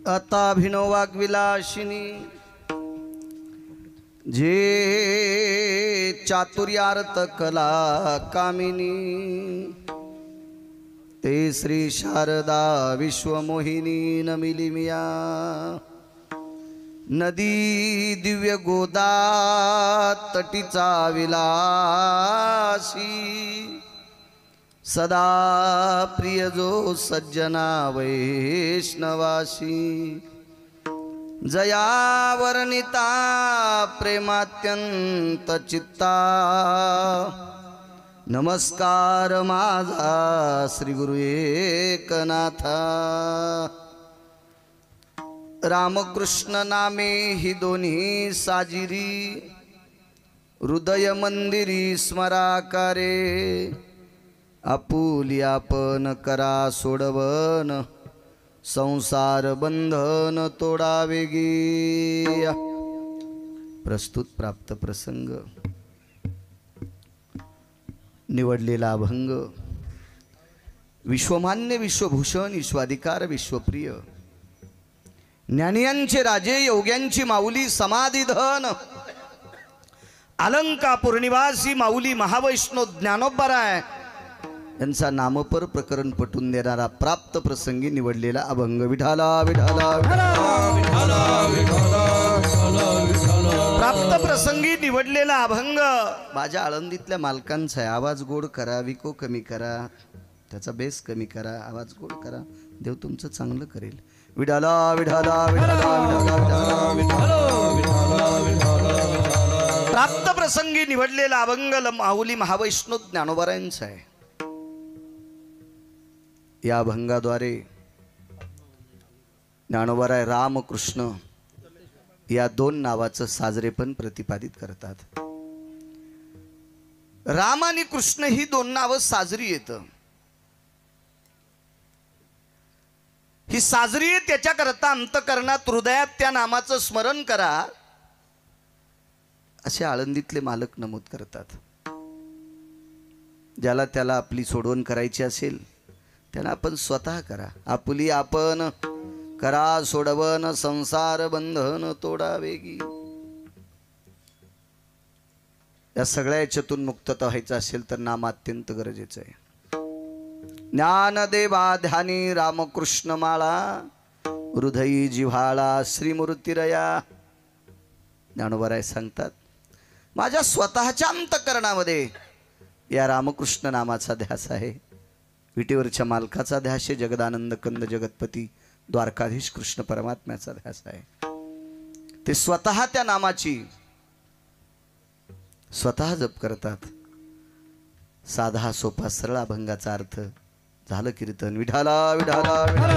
अताभिनव वाग्विलासिनी जे चातुर्यार्थ कला कामिनी ते श्री शारदा विश्वमोहिनी नमिलिमिया नदी दिव्य गोदा तटीचा विलासी सदा प्रिय जो सज्जना वैष्णवासी जया वर्णिता प्रेमात्यंत चित्ता नमस्कार माझा श्री गुरु एकनाथा रामकृष्ण नामे ही दोन्ही साजिरी हृदय मंदिरी स्मराकारे आपुली आपण करा सोडवन संसार बंधन तोडावेगी। प्रस्तुत प्राप्त प्रसंग निवडलेला अभंग विश्वमान्य विश्वभूषण विश्वाधिकार विश्वप्रिय ज्ञानियांचे राजे योग्यांची माऊली समाधिधन अलंकापूर निवासी माऊली महावैष्णव ज्ञानोबराय यांचा नामपर प्रकरण पटून देणारा प्राप्त प्रसंगी निवडलेला अभंग विठाला विठाला प्राप्त प्रसंगी निवडलेला अभंग माझ्या आळंदीतल्या मालकांचा आहे। आवाज गोड करा, विको कमी करा, त्याचा बेस कमी करा, आवाज गोड करा, देव तुमचं चांगलं करेल। विठाला विठाला प्राप्त प्रसंगी निवडलेला अभंग माऊली महावैष्णव ज्ञानोबरायांचा आहे। या अभंगाद्वारे ज्ञानोबराय रामकृष्ण या दोन नावाचं साजरेपण प्रतिपादित करतात। राम आणि कृष्ण ही दोन नावं साजरी येतं। ही साजरी त्याच्याकरता अंतकरणात हृदयात त्या नामाचं स्मरण करा असे आळंदीतले मालक नमूद करतात। ज्याला त्याला आपली सोडवण करायची असेल त्याला आपण स्वतः करा। आपुली आपण करा सोडवन संसार बंधन तोडावेगी। या सगळ्या याच्यातून मुक्तता व्हायचं असेल तर नाम अत्यंत गरजेचं आहे। ज्ञानदेवा ध्यानी रामकृष्ण माळा हृदयी जिव्हाळा श्रीमूर्तिरया। ज्ञानोबराय सांगतात माझ्या स्वतःच्या अंतकरणामध्ये या रामकृष्ण नामाचा ध्यास आहे। विटेवरच्या मालकाचा ध्यास आहे। जगदानंद कंद जगतपती द्वारकाधीश कृष्ण परमात्म्याचा ध्यास आहे। ते स्वतः त्या नामाची स्वतः जप करतात। साधा सोपा सरळ अभंगाचा अर्थ झालं कीर्तन विठाला विठाला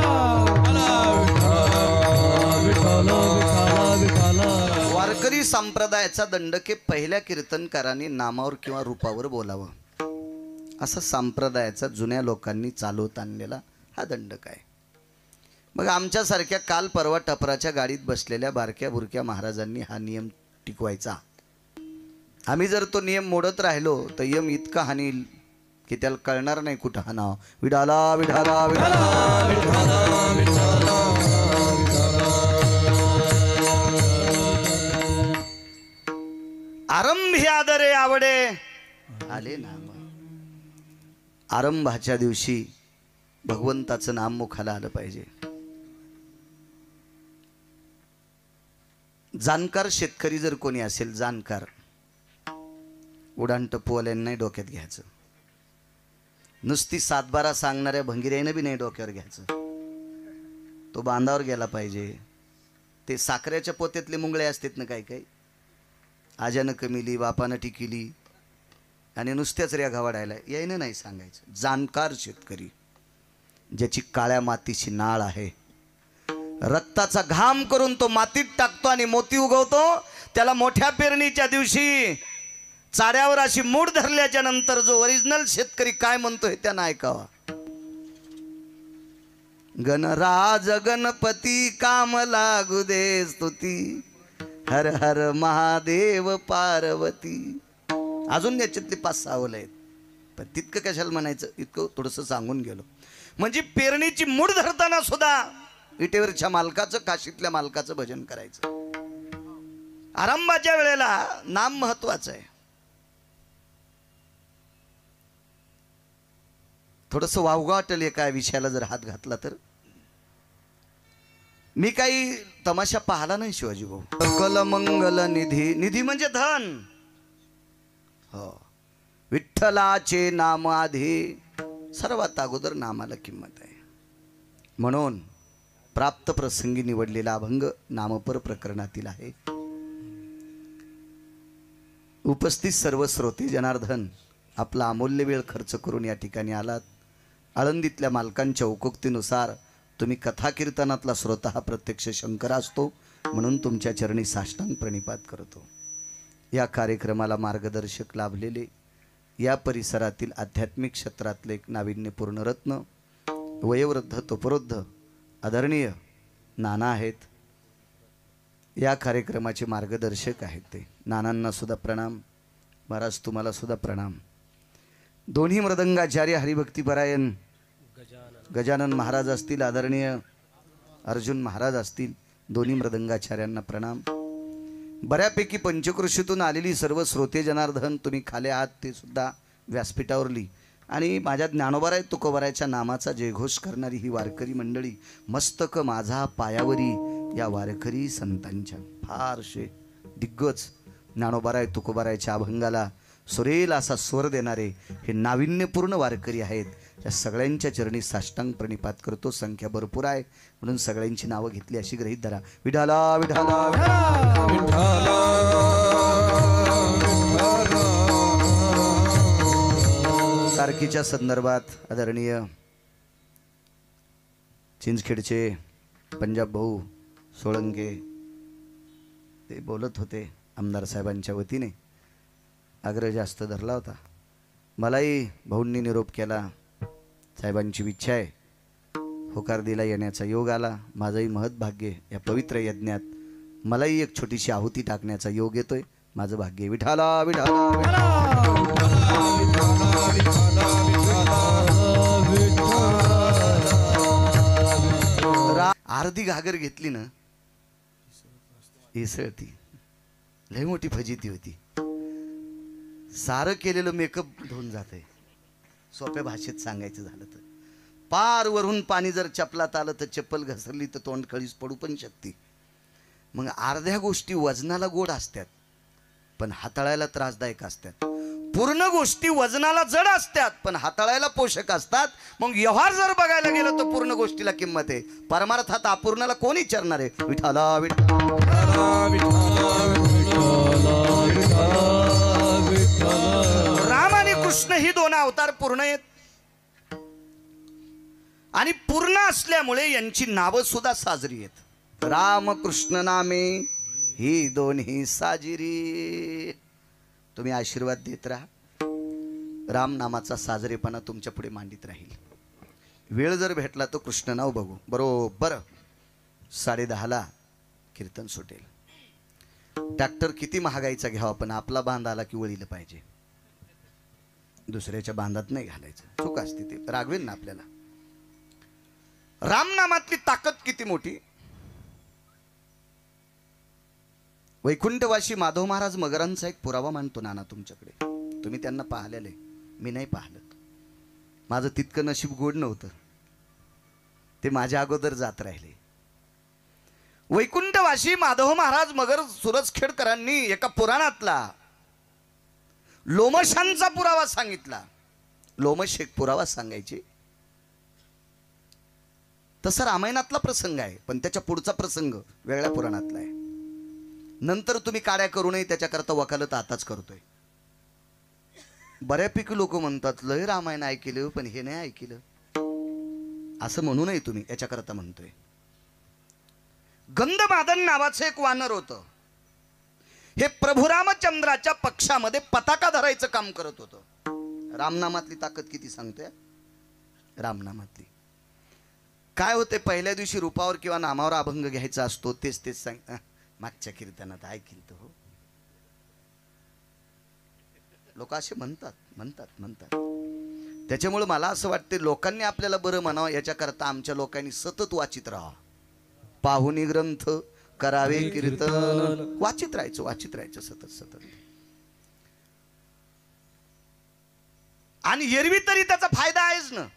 वारकरी संप्रदायाचा दंडके पहिल्या कीर्तनकारांनी नामावर किंवा रूपावर बोलावं असा संप्रदायाचा जुन्या लोकांनी चालवत आणलेला हा दंडक आहे। मग आमच्यासारख्या काल परवा टपराच्या गाडीत बसलेल्या बारक्या बुरक्या महाराजांनी हा नियम टिकवायचा। आम्ही जर तो नियम मोडत राहिलो तर यम इतका हानील की त्याला कळणार नाही कुठं हा नाव विठाला विठाला आरंभी आदरे आवडे आले नाम। आरंभाच्या दिवशी भगवंताचं नाम मुखाला आलं पाहिजे। जाणकार शेतकरी जर कोणी असेल जाणकार उडाण टपवाल्यांना नाही डोक्यात घ्यायचं। नुसती सातबारा सांगणाऱ्या भंगिऱ्यानं बी नाही डोक्यावर घ्यायचं। तो बांधावर गेला पाहिजे। ते साखरेच्या पोत्यातले मुंगळे असतात ना काही काही आज्यानं कमिली बापानं टिकिली आणि नुसत्याच ऱ्या घावाडायला यायनं नाही सांगायचं। जाणकार शेतकरी ज्याची काळ्या मातीची नाळ आहे रक्ताचा घाम करून तो मातीत टाकतो आणि मोती उगवतो त्याला मोठ्या पेरणीच्या दिवशी चाऱ्यावर अशी मूठ धरल्याच्या नंतर जो ओरिजिनल शेतकरी काय म्हणतोय त्यानं ऐकावा। गणराज गणपती काम लागू दे स्तुती हर हर महादेव पार्वती। अजून याच्यातली 5-6 ओळ आहेत पण तितकं कशाला म्हणायचं इतकं थोडंसं सांगून गेलो। म्हणजे पेरणीची मूठ धरताना सुद्धा विटेवरच्या मालकाचं, काशीतल्या मालकाचं भजन करायचं. आरंभाच्या वेळेला नाम महत्वाचं आहे. थोडस वावगाटल एका विषयाला जर हात घातला तर. मी काही तमाशा पाहला नाही शिवाजी भाऊ. सकल मंगल निधी, निधी म्हणजे धन. हो, विठ्ठलाचे नाम आधी, सर्वात अगोदर नामाला किंमत आहे. म्हणून प्राप्त प्रसंगी निवडलेला अभंग नामपर प्रकरणातील आहे. उपस्थित सर्व श्रोते जनार्दन, आपला अमूल्य वेळ खर्च करून या ठिकाणी आलात. आळंदीतल्या मालकांच्या उक्तीनुसार तुम्ही कथा कीर्तनातला श्रोता हा प्रत्यक्ष शंकर असतो, म्हणून तुमच्या चरणी साष्टांग प्रणिपात करतो. या कार्यक्रमाला मार्गदर्शक लाभलेले या परिसरातील आध्यात्मिक क्षेत्रातले एक नाविन्यपूर्ण रत्न, वयोवृद्ध तोपरोद्ध आदरणीय नाना आहेत. या कार्यक्रमाचे मार्गदर्शक आहेत ते. नानांना सुद्धा प्रणाम. महाराज तुम्हाला सुद्धा प्रणाम. दोन्ही मृदंगाचार्य हरिभक्तीपरायण गजानन महाराज असतील, आदरणीय अर्जुन महाराज असतील, दोन्ही मृदंगाचार्यांना प्रणाम. बऱ्यापैकी पंचकृषीतून आलेली सर्व श्रोते जनार्दन, तुम्ही खाली आहात ते सुद्धा व्यासपीठावरली, आणि माझ्या ज्ञानोबाराय तुकोबारायच्या नामाचा जयघोष करणारी ही वारकरी मंडळी, मस्तक माझा पायावरी या वारकरी संतांच्या फारसे दिग्गज ज्ञानोबाराय तुकोबारायच्या अभंगाला सुरेल असा स्वर देणारे हे नाविन्यपूर्ण वारकरी आहेत. या सगळ्यांच्या चरणी साष्टांग प्रणिपात करतो. संख्या भरपूर आहे म्हणून सगळ्यांची नावं घेतली अशी गृहीत धरा. विठाला विठाला विठाला. कारकीच्या संदर्भात आदरणीय चिंचखेडचे पंजाब भाऊ सोळंके ते बोलत होते. आमदार साहेबांच्या वतीने आग्रह जास्त धरला होता. मलाही भाऊंनी निरोप केला, साहेबांची इच्छा आहे, होकार दिला, येण्याचा योग आला. माझंही महत् भाग्य, या पवित्र यज्ञात मलाही एक छोटीशी आहुती टाकण्याचा योग येतोय. माझं भाग्य. विठाला विठाला अर्धी घागर घेतली ना, इसळती लय मोठी फजिती होती. सारं केलेलं मेकअप धुवून जाते. सोप्या भाषेत सांगायचं झालं तर, पार वरून पाणी जर चपलात आलं तर चप्पल घसरली तर तोंड खळीस पडू पण शकते. मग अर्ध्या गोष्टी वजनाला गोड असतात पण हाताळायला त्रासदायक असतात. पूर्ण गोष्टी वजनाला जड असतात पण हाताळायला पोषक असतात. मग व्यवहार जर बघायला गेलं तर पूर्ण गोष्टीला किंमत आहे. परमार्थात अपूर्णाला कोण विचारणार आहे. विठाला राम आणि कृष्ण ही दोन अवतार पूर्ण आहेत आणि पूर्ण असल्यामुळे यांची नावं सुद्धा साजरी आहेत. राम कृष्ण नामे ही दोन्ही साजिरी. तुम्ही आशीर्वाद देत राहा. राम नामाचा साजरेपणा तुमच्या पुढे मांडित राहील. वेळ जर भेटला तर कृष्ण नाव बघू. बरोबर 10:30ला कीर्तन सुटेल. ट्रॅक्टर किती महागाईचा घ्यावा पण आपला बांध आला की वळीला पाहिजे. दुसऱ्याच्या बांधात नाही घालायचं. चूक असते ते रागवेन ना आपल्याला. रामनामातली ताकद किती मोठी. वैकुंठवासी माधव महाराज मगरांचा एक पुरावा मानतो नाना तुमच्याकडे. तुम्ही त्यांना पाहिलेलं आहे, मी नाही पाहिलं. माझं तितकं नशीब गोड नव्हतं. ते माझ्या अगोदर जात राहिले. वैकुंठवासी माधव महाराज मगर सुरजखेडकरांनी एका पुराणातला लोमशांचा पुरावा सांगितला. लोमश एक पुरावा सांगायचे. तसा रामायणातला प्रसंग आहे पण त्याच्या पुढचा प्रसंग वेगळ्या पुराणातला आहे. नंतर तुम्ही काड्या करू नये त्याच्याकरता वकालत आताच करतोय. बऱ्यापैकी लोक म्हणतात लय रामायण ऐकलं पण हे नाही ऐकलं. असं म्हणू नये तुम्ही, याच्याकरता म्हणतोय. गंधमादन नावाचं एक वानर होतं. हे प्रभू रामचंद्राच्या पक्षामध्ये पताका धरायचं काम करत होतं. रामनामातली ताकद किती सांगतोय. रामनामातली काय होते, पहिल्या दिवशी रूपावर किंवा नामावर अभंग घ्यायचा असतो. तेच तेच सांग. मागच्या कीर्तनात ऐकलं तर हो, लोक असे म्हणतात. त्याच्यामुळे मला असं वाटते लोकांनी आपल्याला बरं म्हणावं याच्याकरता आमच्या लोकांनी सतत वाचित राहावं. पाहुनी ग्रंथ करावे कीर्तन. वाचित राहायचं सतत सतत. आणि एरवी तरी त्याचा फायदा आहेच ना.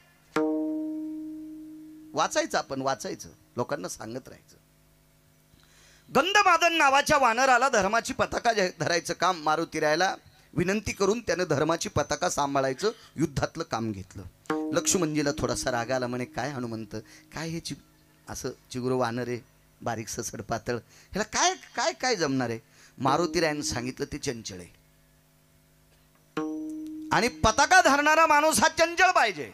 वाचायचं, आपण वाचायचं, लोकांना सांगत राहायचं. गंधमादन नावाच्या वानराला धर्माची पताका धरायचं काम मारुतीरायाला विनंती करून त्याने धर्माची पताका सांभाळायचं युद्धातलं काम घेतलं. लक्ष्मणजीला थोडासा राग आला. म्हणे काय हनुमंत, काय हे असं चिगुरू वानर आहे, बारीक ससड पातळ, ह्याला काय काय काय जमणार आहे. मारुतीरायानं सांगितलं ते चंचळ आहे. आणि पताका धरणारा माणूस हा चंचळ पाहिजे.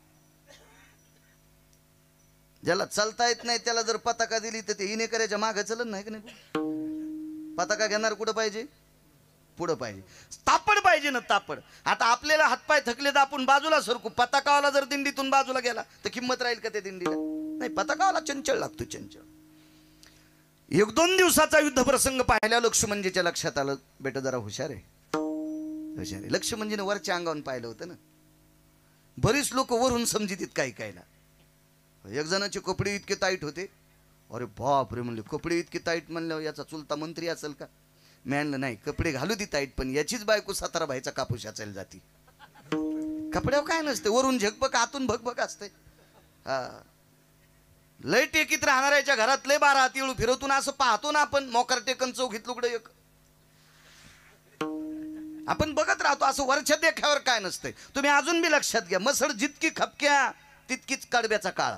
ज्याला चालता येत नाही त्याला जर पताका दिली तर ते हिने करायच्या मागे चलन नाही का नाही. पताका घेणार कुठं पाहिजे, पुढं पाहिजे. तापड पाहिजे ना, तापड. आता आपल्याला हातपाय थकले तर आपण बाजूला सरकू. पताकावाला जर दिंडीतून बाजूला गेला तर किंमत राहील का त्या दिंडीला. नाही, पताकावाला चंचळ लागतो, चंचळ. 1-2 दिवसाचा युद्ध प्रसंग पाहिला लक्ष्मणजीच्या लक्षात आलं, बेटा जरा हुशार आहे, हुशार आहे. लक्ष्मणजीने वरच्या अंगावून पाहिलं होतं ना. बरीच लोक वरून समजितीत काही कायला. एक जणाचे कपडे इतके टाईट होते, अरे बाप रे म्हणले, कपडे इतके टाईट म्हणल्यावर याचा चुलता मंत्री असेल का. मी म्हणलं नाही, कपडे घालू ती टाईट, पण याचीच बायको 17 बाईचा कापूस याचायला जाती. कपड्यावर काय नसते, वरून झगबग आतून भगभग असते. हा, लय टेकीत राहणाऱ्याच्या घरात लय 12 हाती फिरवतून असं पाहतो ना आपण. मोकार टेकन चौघीत लुगडं एक आपण बघत राहतो. असं वरच्या देखावर काय नसतंय. तुम्ही अजून बी लक्षात घ्या, मसळ जितकी खपक्या तितकीच कडब्याचा काळा.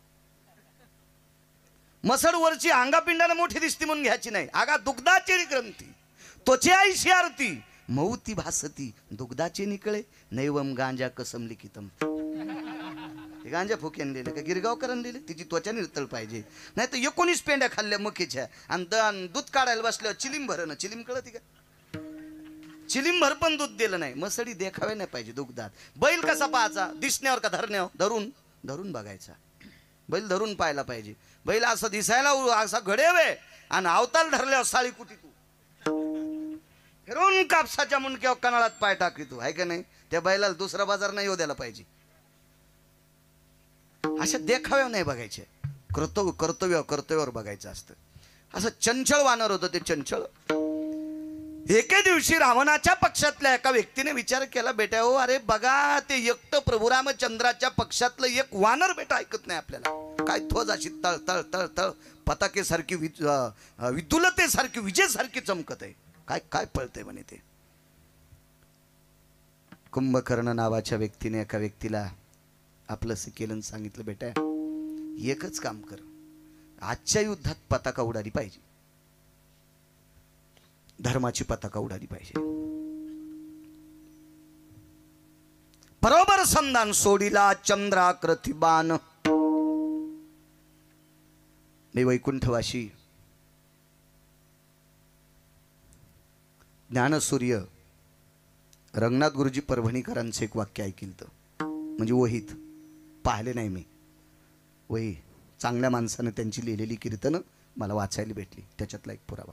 मसळ वरची अंगापिंडाला मोठी दिसती म्हणून घ्यायची नाही. आगा दुग्धाची ग्रंथी त्वचे आईशी आरती मौती भासती दुग्धाचे निकळे नैवम गांजा कसम लिखितम. गांजा फुक्यान लिहिले का गिरगावकरांनी लिहिले. तिची त्वचा निरतळ पाहिजे. नाही तर 19 पेंड्या खाल्ल्या मकीच्या आणि दूध काढायला बसल्यावर चिलीम भरणं. चिलीम कळती का. चिलीमभर पण दूध दिलं नाही. मसडी देखावे नाही पाहिजे दुग्धात. बैल कसा पाहायचा, दिसण्यावर का धरण्यावर. धरून धरून बघायचा. बैल धरून पाहायला पाहिजे. बैल असं दिसायला असा घडेवे आणि अवताल धरल्यावर साळी कुटी तू फिरून कापसाच्या मुंडक्यावर कनाळात पाय टाकी तू, आहे का नाही. त्या बैलाला दुसरा बाजार नाही येऊ द्यायला पाहिजे. अशा देखाव्या नाही बघायचे. कर्तव्यावर बघायचं असतं. असं चंचळ वानर होतं ते, चंचळ. एके दिवशी रावणाच्या पक्षातल्या एका व्यक्तीने विचार केला, बेटा हो, अरे बघा ते एकटं प्रभू रामचंद्राच्या पक्षातलं एक वानर बेटा ऐकत नाही आपल्याला. काय थोज अशी तळ तळ तळ तळ पताकेसारखी विदुलतेसारखी विजेसारखी चमकत आहे. काय काय पळतंय म्हणे ते. कुंभकर्ण नावाच्या व्यक्तीने एका व्यक्तीला आपलंसं केलं, सांगितलं, बेटा एकच काम कर, आजच्या युद्धात पताका उडाली पाहिजे, धर्माची पताका उडाली पाहिजे. बरोबर संधान सोडिला चंद्राकृती बाण. मी वैकुंठवाशी ज्ञानसूर्य रंगनाथ गुरुजी परभणीकरांचं एक वाक्य ऐकिलं, म्हणजे वहीत पाहिले नाही मी. वही चांगल्या माणसानं त्यांची लिहिलेली कीर्तनं मला वाचायला भेटली, त्याच्यातला एक पुरावा.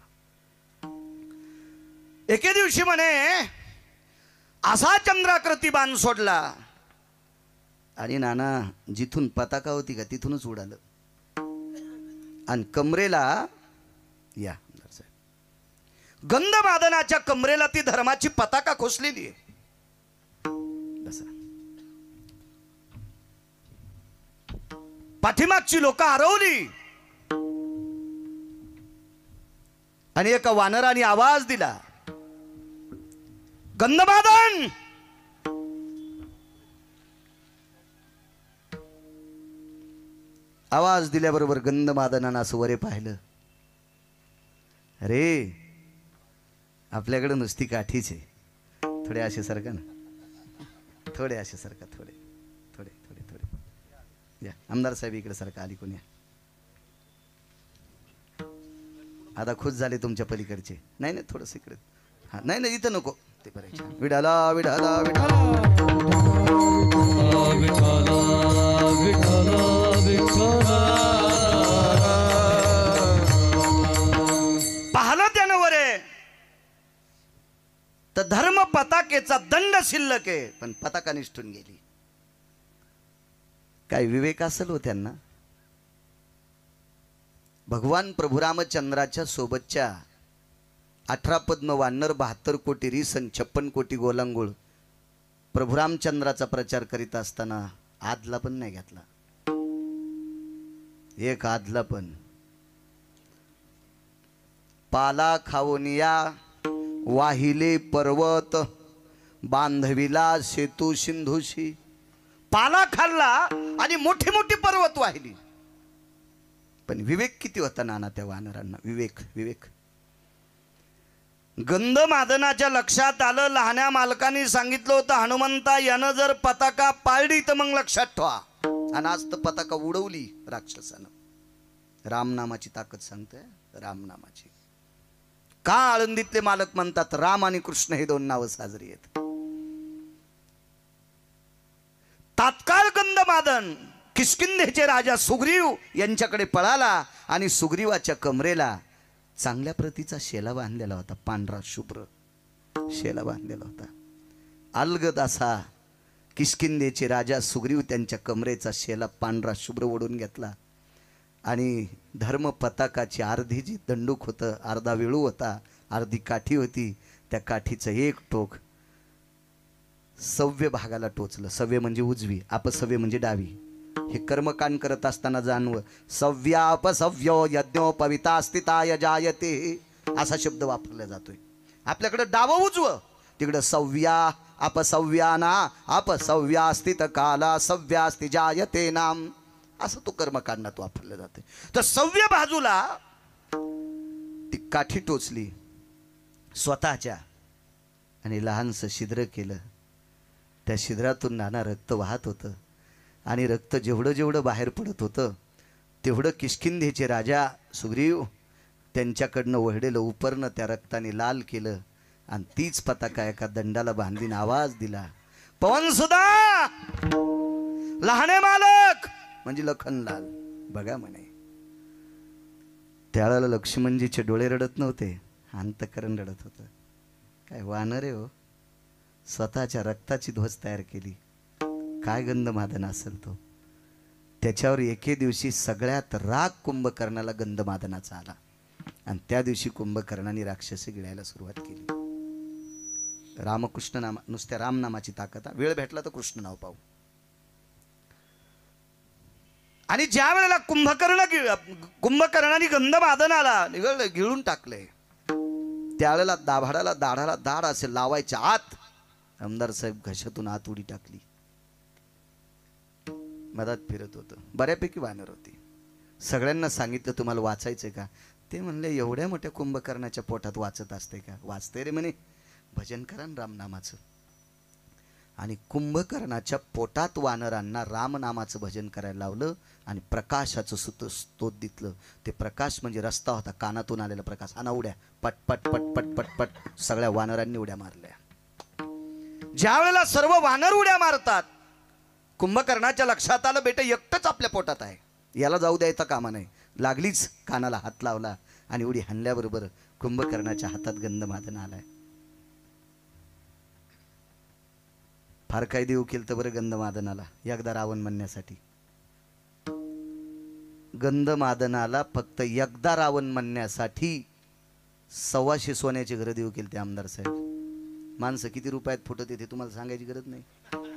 एके दिवशी म्हणे असा चंद्राकृती बाण सोडला आणि नाना जिथून पताका होती का तिथूनच उडालं आणि कमरेला या गंधमादनाच्या कमरेला ती धर्माची पताका खोसलेली आहे. पाठीमागची लोक हरवली आणि एका वानराने आवाज दिला, गंधमादन. आवाज दिल्याबरोबर गंधमादनानं असं वरे पाहिलं. अरे आपल्याकडे नुसती काठीच आहे. थोडे असे सारखा ना, थोडे असे सारखा, थोडे थोडे थोडे थोडे या. आमदार साहेब इकडे सारखा, आली कोणी. आता खुश झाले तुमच्या पलीकडचे. नाही नाही थोडंसं इकडे. हा नाही नाही इथं नको ते करायचे. विडाला विडाला विडाला पाहलं त्यानं वरे तर धर्म पताकेचा दंड शिल्लक आहे, पण पताका निष्ठून गेली. काय विवेक असेल हो त्यांना. भगवान प्रभू रामचंद्राच्या सोबतच्या 18 पद्म वानर 72 कोटी रिसन 56 कोटी गोलांगुळ प्रभू रामचंद्राचा प्रचार करीत असताना आदला पण नाही घेतला, एक आदला पण. पाला खाऊनिया वाहिले पर्वत बांधविला सेतू सिंधूशी. पाला खाल्ला आणि मोठी मोठी पर्वत वाहिली. पण विवेक किती होता नाना त्या वानरांना, विवेक विवेक. गंधमादनाच्या लक्षात आलं, लहान्या मालकांनी सांगितलं होतं हनुमंता यानं जर पताका पाळली तर मग लक्षात ठेवा. आणि आज तर पताका उडवली राक्षसानं. रामनामाची ताकद सांगते, रामनामाची. का आळंदीतले मालक म्हणतात राम आणि कृष्ण हे दोन नावं साजरी आहेत. तात्काळ गंधमादन किष्किंधेचे राजा सुग्रीव यांच्याकडे पळाला आणि सुग्रीवाच्या कमरेला चांगल्या प्रतीचा शेला बांधलेला होता, पांढरा शुभ्र शेला बांधलेला होता. अलगद असा किष्किंधेचे राजा सुग्रीव त्यांच्या कमरेचा शेला पांढरा शुभ्र ओढून घेतला आणि धर्म पताकाची अर्धी जी दंडूक होतं, अर्धा वेळू होता, अर्धी काठी होती, त्या काठीचं एक टोक सव्य भागाला टोचलं. सव्य म्हणजे उजवी, अपसव्य म्हणजे डावी. हे कर्मकांड करत असताना जाणवं. सव्यापसव्यो यज्ञोपविता स्थिताय जायते असा शब्द वापरला जातोय. आपल्याकडे डावं उजवं, तिकडं सव्या अपसव्याना अपसव्या स्थित काला सव्यास्ति जायते नाम असं तो कर्मकांडात वापरलं जाते. तर सव्य बाजूला ती काठी टोचली स्वतःच्या आणि लहानसं छिद्र केलं. त्या छिद्रातून नाना रक्त वाहत होतं आणि रक्त जेवढं जेवढं बाहेर पडत होतं तेवढं किष्किंधेचे राजा सुग्रीव त्यांच्याकडनं वळलेलं उपरनं त्या रक्ताने लाल केलं आणि तीच पताका एका दंडाला बांधून आवाज दिला, पवनसुदा लहाने मालक म्हणजे लखनलाल बघा म्हणे. त्यावेळेला लक्ष्मणजीचे डोळे रडत नव्हते, अंतकरण रडत होतं. काय वानर आहे हो, स्वतःच्या रक्ताची ध्वज तयार केली. काय गंधमादन असेल तो. त्याच्यावर एके दिवशी सगळ्यात राग कुंभकर्णाला गंधमादनाचा आला आणि त्या दिवशी कुंभकर्णाने राक्षसी गिळायला सुरुवात केली. रामकृष्ण नाम, नुसत्या रामनामाची ताकद. वेळ भेटला तर कृष्ण नाव पाहू. आणि ज्या वेळेला कुंभकर्णाने गंधमादनाला गिळून टाकले त्यावेळेला दाढाला दाढ असे लावायच्या आत आमदार साहेब घशातून आत उडी टाकली. मधात फिरत होतं. बऱ्यापैकी वानर होती. सगळ्यांना सांगितलं तुम्हाला वाचायचंय का? ते म्हणले एवढ्या मोठ्या कुंभकर्णाच्या पोटात वाचत असते का? वाचते रे म्हणे, भजन करा रामनामाचं. आणि कुंभकर्णाच्या पोटात वानरांना रामनामाचं भजन करायला लावलं आणि प्रकाशाचं स्तोत दिलं. ते प्रकाश म्हणजे रस्ता होता, कानातून आलेला प्रकाश. आणि उड्या पट पट पट पट पट पट सगळ्या वानरांनी उड्या मारल्या. ज्या वेळेला सर्व वानर उड्या मारतात कुंभकर्णाच्या लक्षात आलं बेटा एकटंच आपल्या पोटात आहे, याला जाऊ द्यायचा कामा नाही. लागलीच कानाला हात लावला आणि उडी हाणल्याबरोबर कुंभकर्णाच्या हातात गंधमादन आलाय. फार काही देऊ केलं तर बरं गंधमादनाला एकदा रावण म्हणण्यासाठी. गंधमादनाला फक्त एकदा रावण म्हणण्यासाठी 125 सोन्याचे घर देऊ केले ते आमदार साहेब. माणसं किती रुपयात फुटत येते तुम्हाला सांगायची गरज नाही.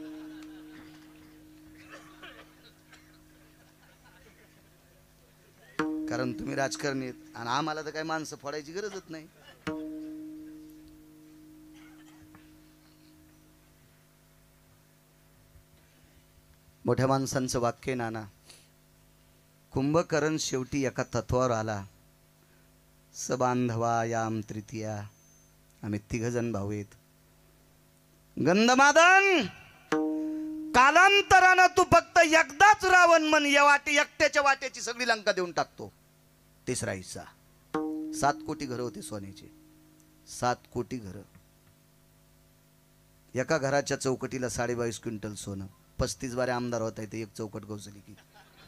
कारण तुम्ही राजकारणी आहेत आणि आम्हाला तर काही माणसं फोडायची गरजच नाही. मोठ्या माणसांचं वाक्य नाना. कुंभकर्ण शेवटी एका तत्वावर आला. सबांधवा याम तृतीया, आम्ही 3 जण भाऊ आहेत. गंधमादन कालांतरानं तू फक्त एकदाच रावण म्हण, या एकट्याच्या वाट्याची सगळी लंका देऊन टाकतो. 3रा हिस्सा. 7 कोटी घर होते सोन्याचे, 7 कोटी घर. एका घराच्या चौकटीला 22.5 क्विंटल सोनं. 35 बारे आमदार होता इथे एक चौकट गवसली की.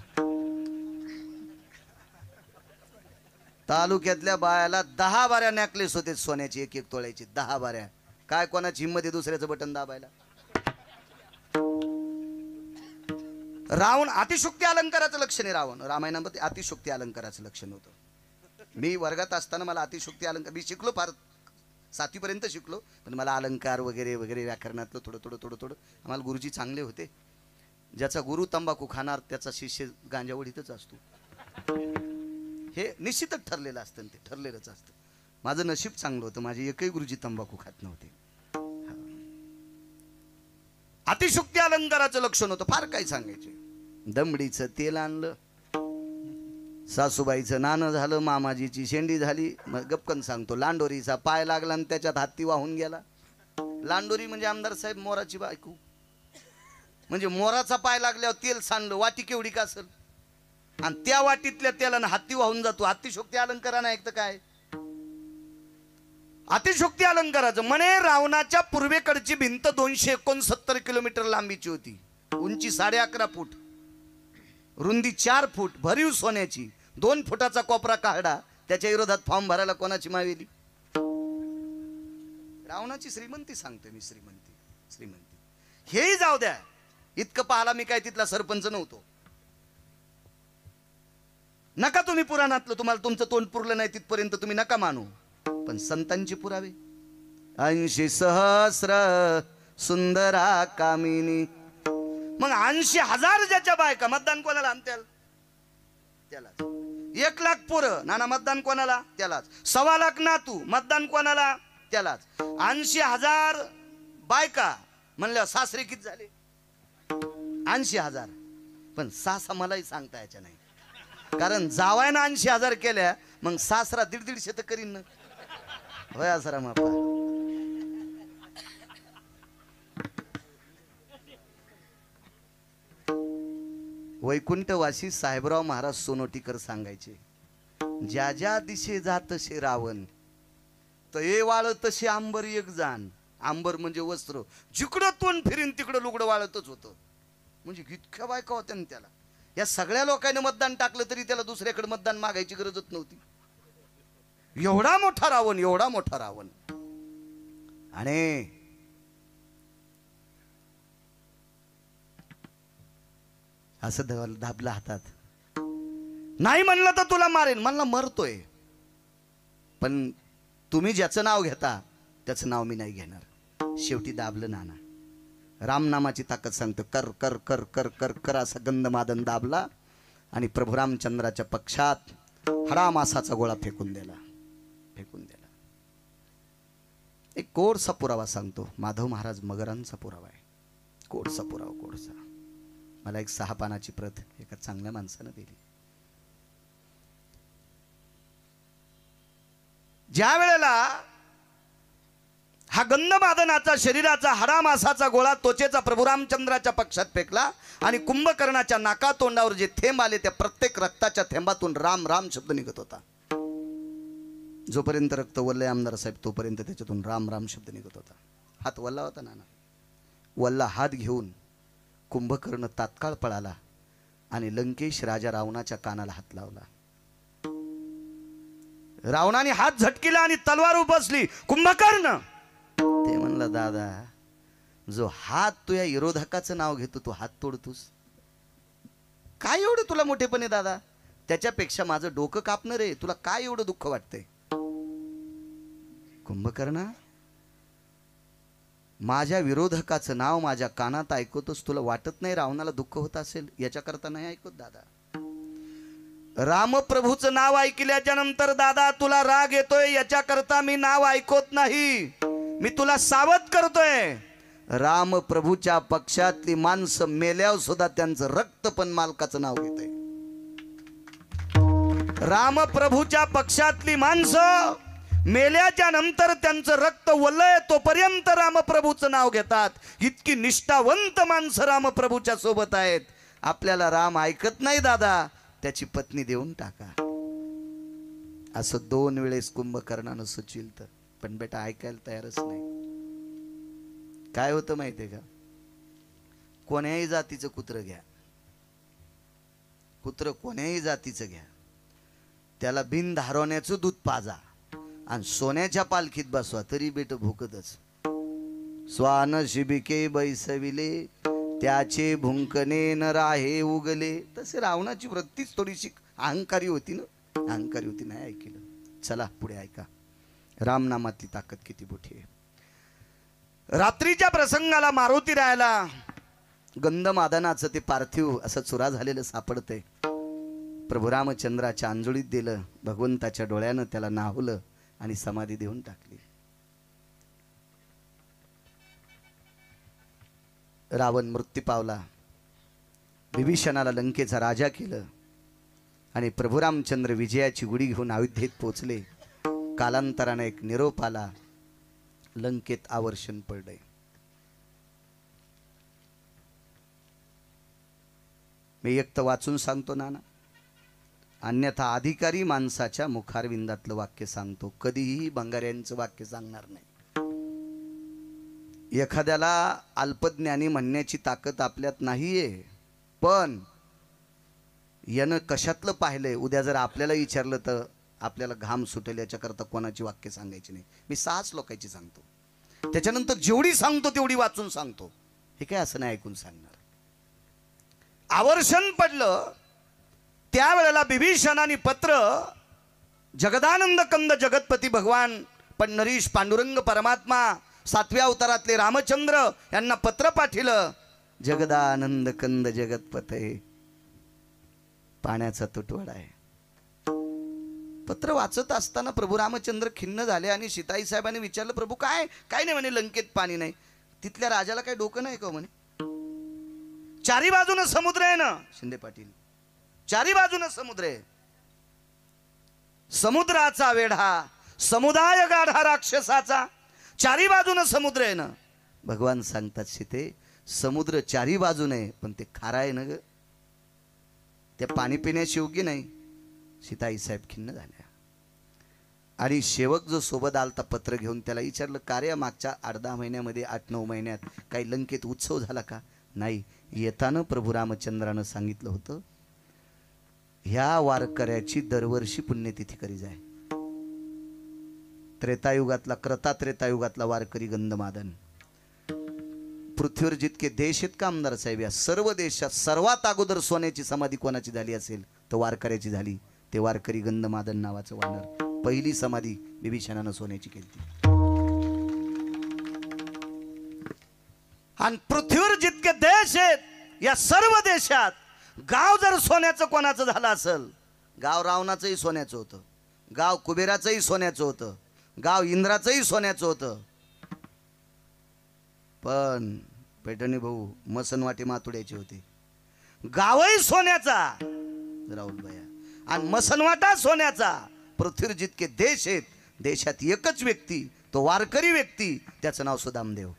तालुक्यातल्या बायाला 10 बाऱ्या नेकलेस होते सोन्याची, 1-1 तोळ्याची. 10 बाऱ्या. काय कोणाची हिंमत आहे दुसऱ्याचं बटन दाबायला? रावण अतिशोक्ती अलंकाराचं लक्षण आहे. रामायणामध्ये अतिशोक्ती अलंकाराचं लक्षण होतं. मी वर्गात असताना मला अतिशोक्ती अलंकार मी शिकलो, फार 7वी पर्यंत शिकलो, पण मला अलंकार वगैरे वगैरे व्याकरणातलं थोडं आम्हाला गुरुजी चांगले होते. ज्याचा गुरु तंबाखू खाणार त्याचा शिष्य गांजावडीतच असतो, हे निश्चितच ठरलेलं असतं, ते ठरलेलंच असतं. माझं नशीब चांगलं होतं, माझे एकही गुरुजी तंबाखू खात नव्हते. अतिशोक्ती अलंकाराचं लक्षण होतं. फार काय सांगायचे. दमडीचं तेल आणलं, सासूबाईचं नाणं झालं, मामाजीची शेंडी झाली. मग गपकन सांगतो, लांडोरीचा पाय लागला आणि त्याच्यात हत्ती वाहून गेला. लांडोरी म्हणजे आमदार साहेब मोराची बायको. म्हणजे मोराचा पाय लागल्यावर तेल सांडलं, वाटी केवढी का असेल, आणि त्या वाटीतल्या तेलानं हत्ती वाहून जातो. अतिशोक्ती अलंकारानं ऐकतं काय? अतिशोक्ती अलंकाराचं म्हणे रावणाच्या पूर्वेकडची भिंत 269 किलोमीटर लांबीची होती, उंची 11.5 फूट, रुंदी 4 फूट, भरीव सोन्याची. 2 फुटाचा कोपरा काढा, त्याच्या विरोधात फॉर्म भरायला कोणाची मावेली? रावणाची श्रीमंती सांगतोय मी, श्रीमंती. हेही जाऊ द्या, इतकं पाहाला मी काय तिथला सरपंच नव्हतो. नका तुम्ही पुराणातलं, तुम्हाला तुमचं तोंड पुरलं नाही तिथपर्यंत तुम्ही नका मानू, पण संतांचे पुरावे. 80 सहस्र सुंदरा कामिनी. मग 80,000 ज्याच्या बायका, मतदान कोणाला आणत्याल? त्यालाच. 1 लाख पोरं, नाना मतदान कोणाला? त्यालाच. 1.25 लाख नातू, मतदान कोणाला? त्यालाच. 80,000 बायका म्हणल्यावर सासरे किती झाले? 80,000. पण सासा मलाही सांगता यायच्या नाही, कारण जावायनं 80,000 केल्या, मग सासरा 150-150 तर करीन ना. होय आसाराम आपा. वैकुंठवासी साहेबराव महाराज सोनोटीकर सांगायचे, ज्या ज्या दिशे जातसे रावण, तये वाळ तसे आंबर एक जाण. आंबर म्हणजे वस्त्र, जिकडं तोंड फिरीन तिकडं लुगडं वाळतच होतं. म्हणजे इतक्या बायका होत्या ना त्याला. या सगळ्या लोकांनी मतदान टाकलं तरी त्याला दुसऱ्याकडे मतदान मागायची गरजच नव्हती. एवढा मोठा रावण. आणि असं दाबला हातात. नाही म्हणलं तर तुला मारेन. म्हणलं मरतोय, पण तुम्ही ज्याचं नाव घेता त्याचं नाव मी नाही घेणार. शेवटी दाबलं नाना. रामनामाची ताकद सांगतो, कर कर कर कर कर कर असा गंधमादन दाबला आणि प्रभू रामचंद्राच्या पक्षात हडामासाचा गोळा फेकून दिला. एक कोडसा पुरावा सांगतो. माधव महाराज मगरांचा पुरावा आहे. कोडसा पुरावा. मला एक 6 पानाची प्रत एका चांगल्या माणसानं दिली. ज्या वेळेला हा गंधमादनाचा शरीराचा हडामासाचा गोळा त्वचेचा प्रभू रामचंद्राच्या पक्षात फेकला आणि कुंभकर्णाच्या नाका तोंडावर जे थेंब आले त्या प्रत्येक रक्ताच्या थेंबातून राम राम शब्द निघत होता. जोपर्यंत रक्त वल्लय आमदार साहेब तोपर्यंत त्याच्यातून राम राम शब्द निघत होता. हात वल्ला होता नाना. वल्ला हात घेऊन कुंभकर्ण तात्काळ पळाला आणि लंकेश राजा रावणाच्या कानाला हात लावला. रावणाने हात झटकिला आणि तलवार उपसली. कुंभकर्ण ते म्हणलं, दादा जो हात तुझ्या विरोधकाचं नाव घेतो तो हात तोडतोस काय? एवढं तुला मोठेपणे दादा? त्याच्यापेक्षा माझं डोकं कापणं रे. तुला काय एवढं दुःख वाटतंय? कुंभकर्णा, माझ्या विरोधकाचं नाव माझ्या कानात ऐकतोस, तुला वाटत नाही रावणाला दुःख होत असेल? याच्याकरता नाही ऐकत दादा. रामप्रभूचं नाव ऐकल्याच्या नंतर दादा तुला राग येतोय, याच्याकरता मी नाव ऐकत नाही. मी तुला सावध करतोय. रामप्रभूच्या पक्षातली माणसं मेल्यावर सुद्धा त्यांचं रक्त पण मालकाचं नाव घेतंय. रामप्रभूच्या पक्षातली माणसं मेल्याच्या नंतर त्यांचं रक्त वलय तोपर्यंत रामप्रभूचं नाव घेतात. इतकी निष्ठावंत माणसं रामप्रभूच्या सोबत आहेत. आपल्याला राम ऐकत नाही दादा, त्याची पत्नी देऊन टाका. असं 2 वेळेस कुंभकर्णानं सुचविलं, पण बेटा ऐकायला तयारच नाही. काय होतं माहितीये का? कोण्याही जातीचं कुत्र घ्या, कुत्र कोण्याही जातीचं घ्या, त्याला बिन धारवण्याचं दूध पाजा आणि सोन्याच्या पालखीत बसवा तरी बेट भुकतच. स्वान शिबिके बैसविले त्याचे भुंकणे न राहे उगले. तसे रावणाची वृत्तीच थोडीशी अहंकारी होती ना, अहंकारी होती, नाही ऐकलं. चला पुढे ऐका, रामनामातली ताकद किती मोठी आहे. रात्रीच्या प्रसंगाला मारुती राहायला गंधमादनाचं ते पार्थिव असं चुरा झालेलं सापडतंय. प्रभू रामचंद्राच्या अंजुळीत दिलं, भगवंताच्या डोळ्यानं त्याला नाहवलं आणि समाधी देऊन टाकली. रावण मृत्यू पावला, विभीषणाला लंकेचा राजा केलं आणि प्रभू रामचंद्र विजयाची गुढी घेऊन अयोध्येत पोचले. कालांतराने एक निरोप आला, लंकेत आवर्षण पडले. मी एक तर वाचून सांगतो नाना, अन्यथा अधिकारी माणसाच्या मुखारविंदातलं वाक्य सांगतो, कधीही बंगाऱ्यांचं वाक्य सांगणार नाही. एखाद्याला अल्पज्ञानी म्हणण्याची ताकद आपल्यात नाहीये, पण यानं कशातलं पाहिलंय उद्या जर आपल्याला विचारलं तर आपल्याला घाम सुटेल याच्याकरता कोणाची वाक्य सांगायची नाही. मी 6 लोकांची सांगतो, त्याच्यानंतर जेवढी सांगतो तेवढी वाचून सांगतो. हे काय असं नाही ऐकून सांगणार. आवर्षण पडलं त्यावेळेला विभीषणाने पत्र जगदानंद कंद जगतपती भगवान पंढरीश पांडुरंग परमात्मा 7व्या अवतारातले रामचंद्र यांना पत्र पाठिलं. जगदानंद कंद जगतपते, पाण्याचा तुटवडा आहे. पत्र वाचत असताना प्रभू रामचंद्र खिन्न झाले आणि सीताई साहेबांनी विचारलं, प्रभू काय काय नाही म्हणे, लंकेत पाणी नाही. तिथल्या राजाला काही डोकं नाही का म्हणे, चारी बाजूनं समुद्र आहे ना. शिंदे पाटील, चारी बाजूनं समुद्र आहे, समुद्राचा वेढा समुदाय गाढा राक्षसाचा, चारी बाजूनं समुद्र आहे ना. भगवान सांगतात, सीते समुद्र चारी बाजूने पण ते खारा आहे ना ग, ते पाणी पिण्याची योग्य नाही. सीताई साहेब खिन्न झाल्या आणि सेवक जो सोबत आलता पत्र घेऊन त्याला विचारलं, कार्य मागच्या 8-10 महिन्यामध्ये 8-9 महिन्यात काही लंकेत उत्सव झाला का? नाही. येताना प्रभू रामचंद्रानं सांगितलं होतं, ह्या वारकऱ्याची दरवर्षी पुण्यतिथी करी जाय. त्रेतायुगातला त्रेतायुगातला वारकरी गंधमादन. पृथ्वीवर जितके देश आहेत का आमदार साहेब, या सर्व देशात सर्वात अगोदर सोन्याची समाधी कोणाची झाली असेल तर वारकऱ्याची झाली. ते वारकरी गंधमादन नावाचं वानर. पहिली समाधी विभीषणानं सोन्याची केली. आणि पृथ्वीवर जितके देश आहेत या सर्व देशात गाव जर सोन्याचं कोणाचं झालं असेल, गाव रावणाचंही सोन्याचं होतं, गाव कुबेराचंही सोन्याचं होतं, गाव इंद्राचंही सोन्याचं होतं, पण पैठणी भाऊ मसनवाटी मातुड्याची होती. गावही सोन्याचा राहुल भैया आणि मसनवाटा सोन्याचा. पृथ्वीवर जितके देश आहेत देशात एकच व्यक्ती, तो वारकरी व्यक्ती, त्याचं नाव सुदामदेव.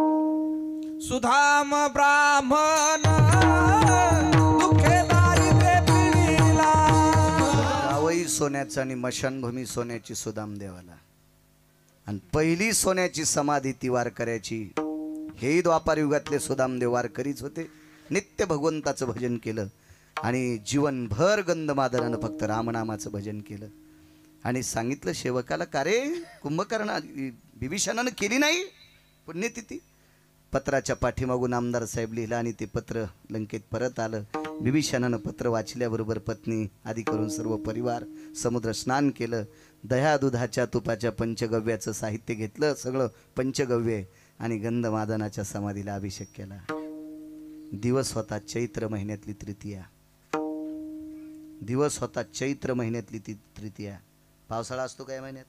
सुधाम ब्राह्मण दुःखेदायी ते पिढीला. गावही सोन्याचं आणि मशानभूमी सोन्याची सुदामदेवाला. आणि पहिली सोन्याची समाधी ती वारकऱ्याची. हेही द्वापार युगातले सुदामदेव वारकरीच होते. नित्य भगवंताचं भजन केलं आणि जीवनभर गंधमादनानं फक्त रामनामाचं भजन केलं. आणि सांगितलं सेवकाला, का रे कुंभकर्ण विभीषणानं केली नाही पुण्यतिथी. पत्राच्या पाठीमागून आमदार साहेब लिहिलं आणि ते पत्र लंकेत परत आलं. विभीषणानं पत्र वाचल्याबरोबर पत्नी आदी करून सर्व परिवार समुद्र स्नान केलं. दह्या दुधाच्या तुपाच्या पंचगव्याचं साहित्य घेतलं, सगळं पंचगव्य, आणि गंधमादनाच्या समाधीला अभिषेक केला. दिवस होता चैत्र महिन्यातली तृतीया. दिवस होता चैत्र महिन्यातली ती तृतीया. पावसाळा असतो काय महिन्यात?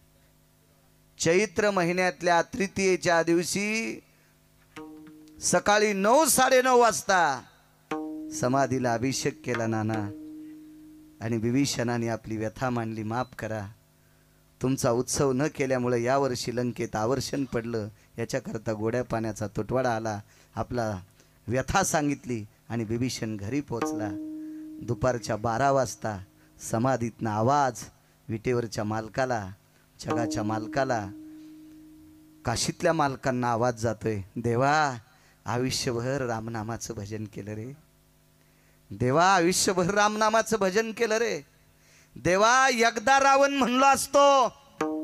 चैत्र महिन्यातल्या तृतीयेच्या दिवशी सकाळी 9-9:30 वाजता समाधीला अभिषेक केला नाना. आणि विभीषणाने आपली व्यथा मांडली, माफ करा, तुमचा उत्सव न केल्यामुळे यावर्षी लंकेत आवर्षण पडलं, याच्याकरता गोड्या पाण्याचा तुटवडा आला. आपला व्यथा सांगितली आणि विभीषण घरी पोचला. दुपारच्या 12 वाजता समाधीतनं आवाज विटेवरच्या मालकाला, जगाच्या मालकाला, काशीतल्या मालकांना आवाज जातोय, देवा आयुष्यभर रामनामाचं भजन केलं रे, देवा आयुष्यभर रामनामाचं भजन केलं रे. देवा एकदा रावण म्हणलो असतो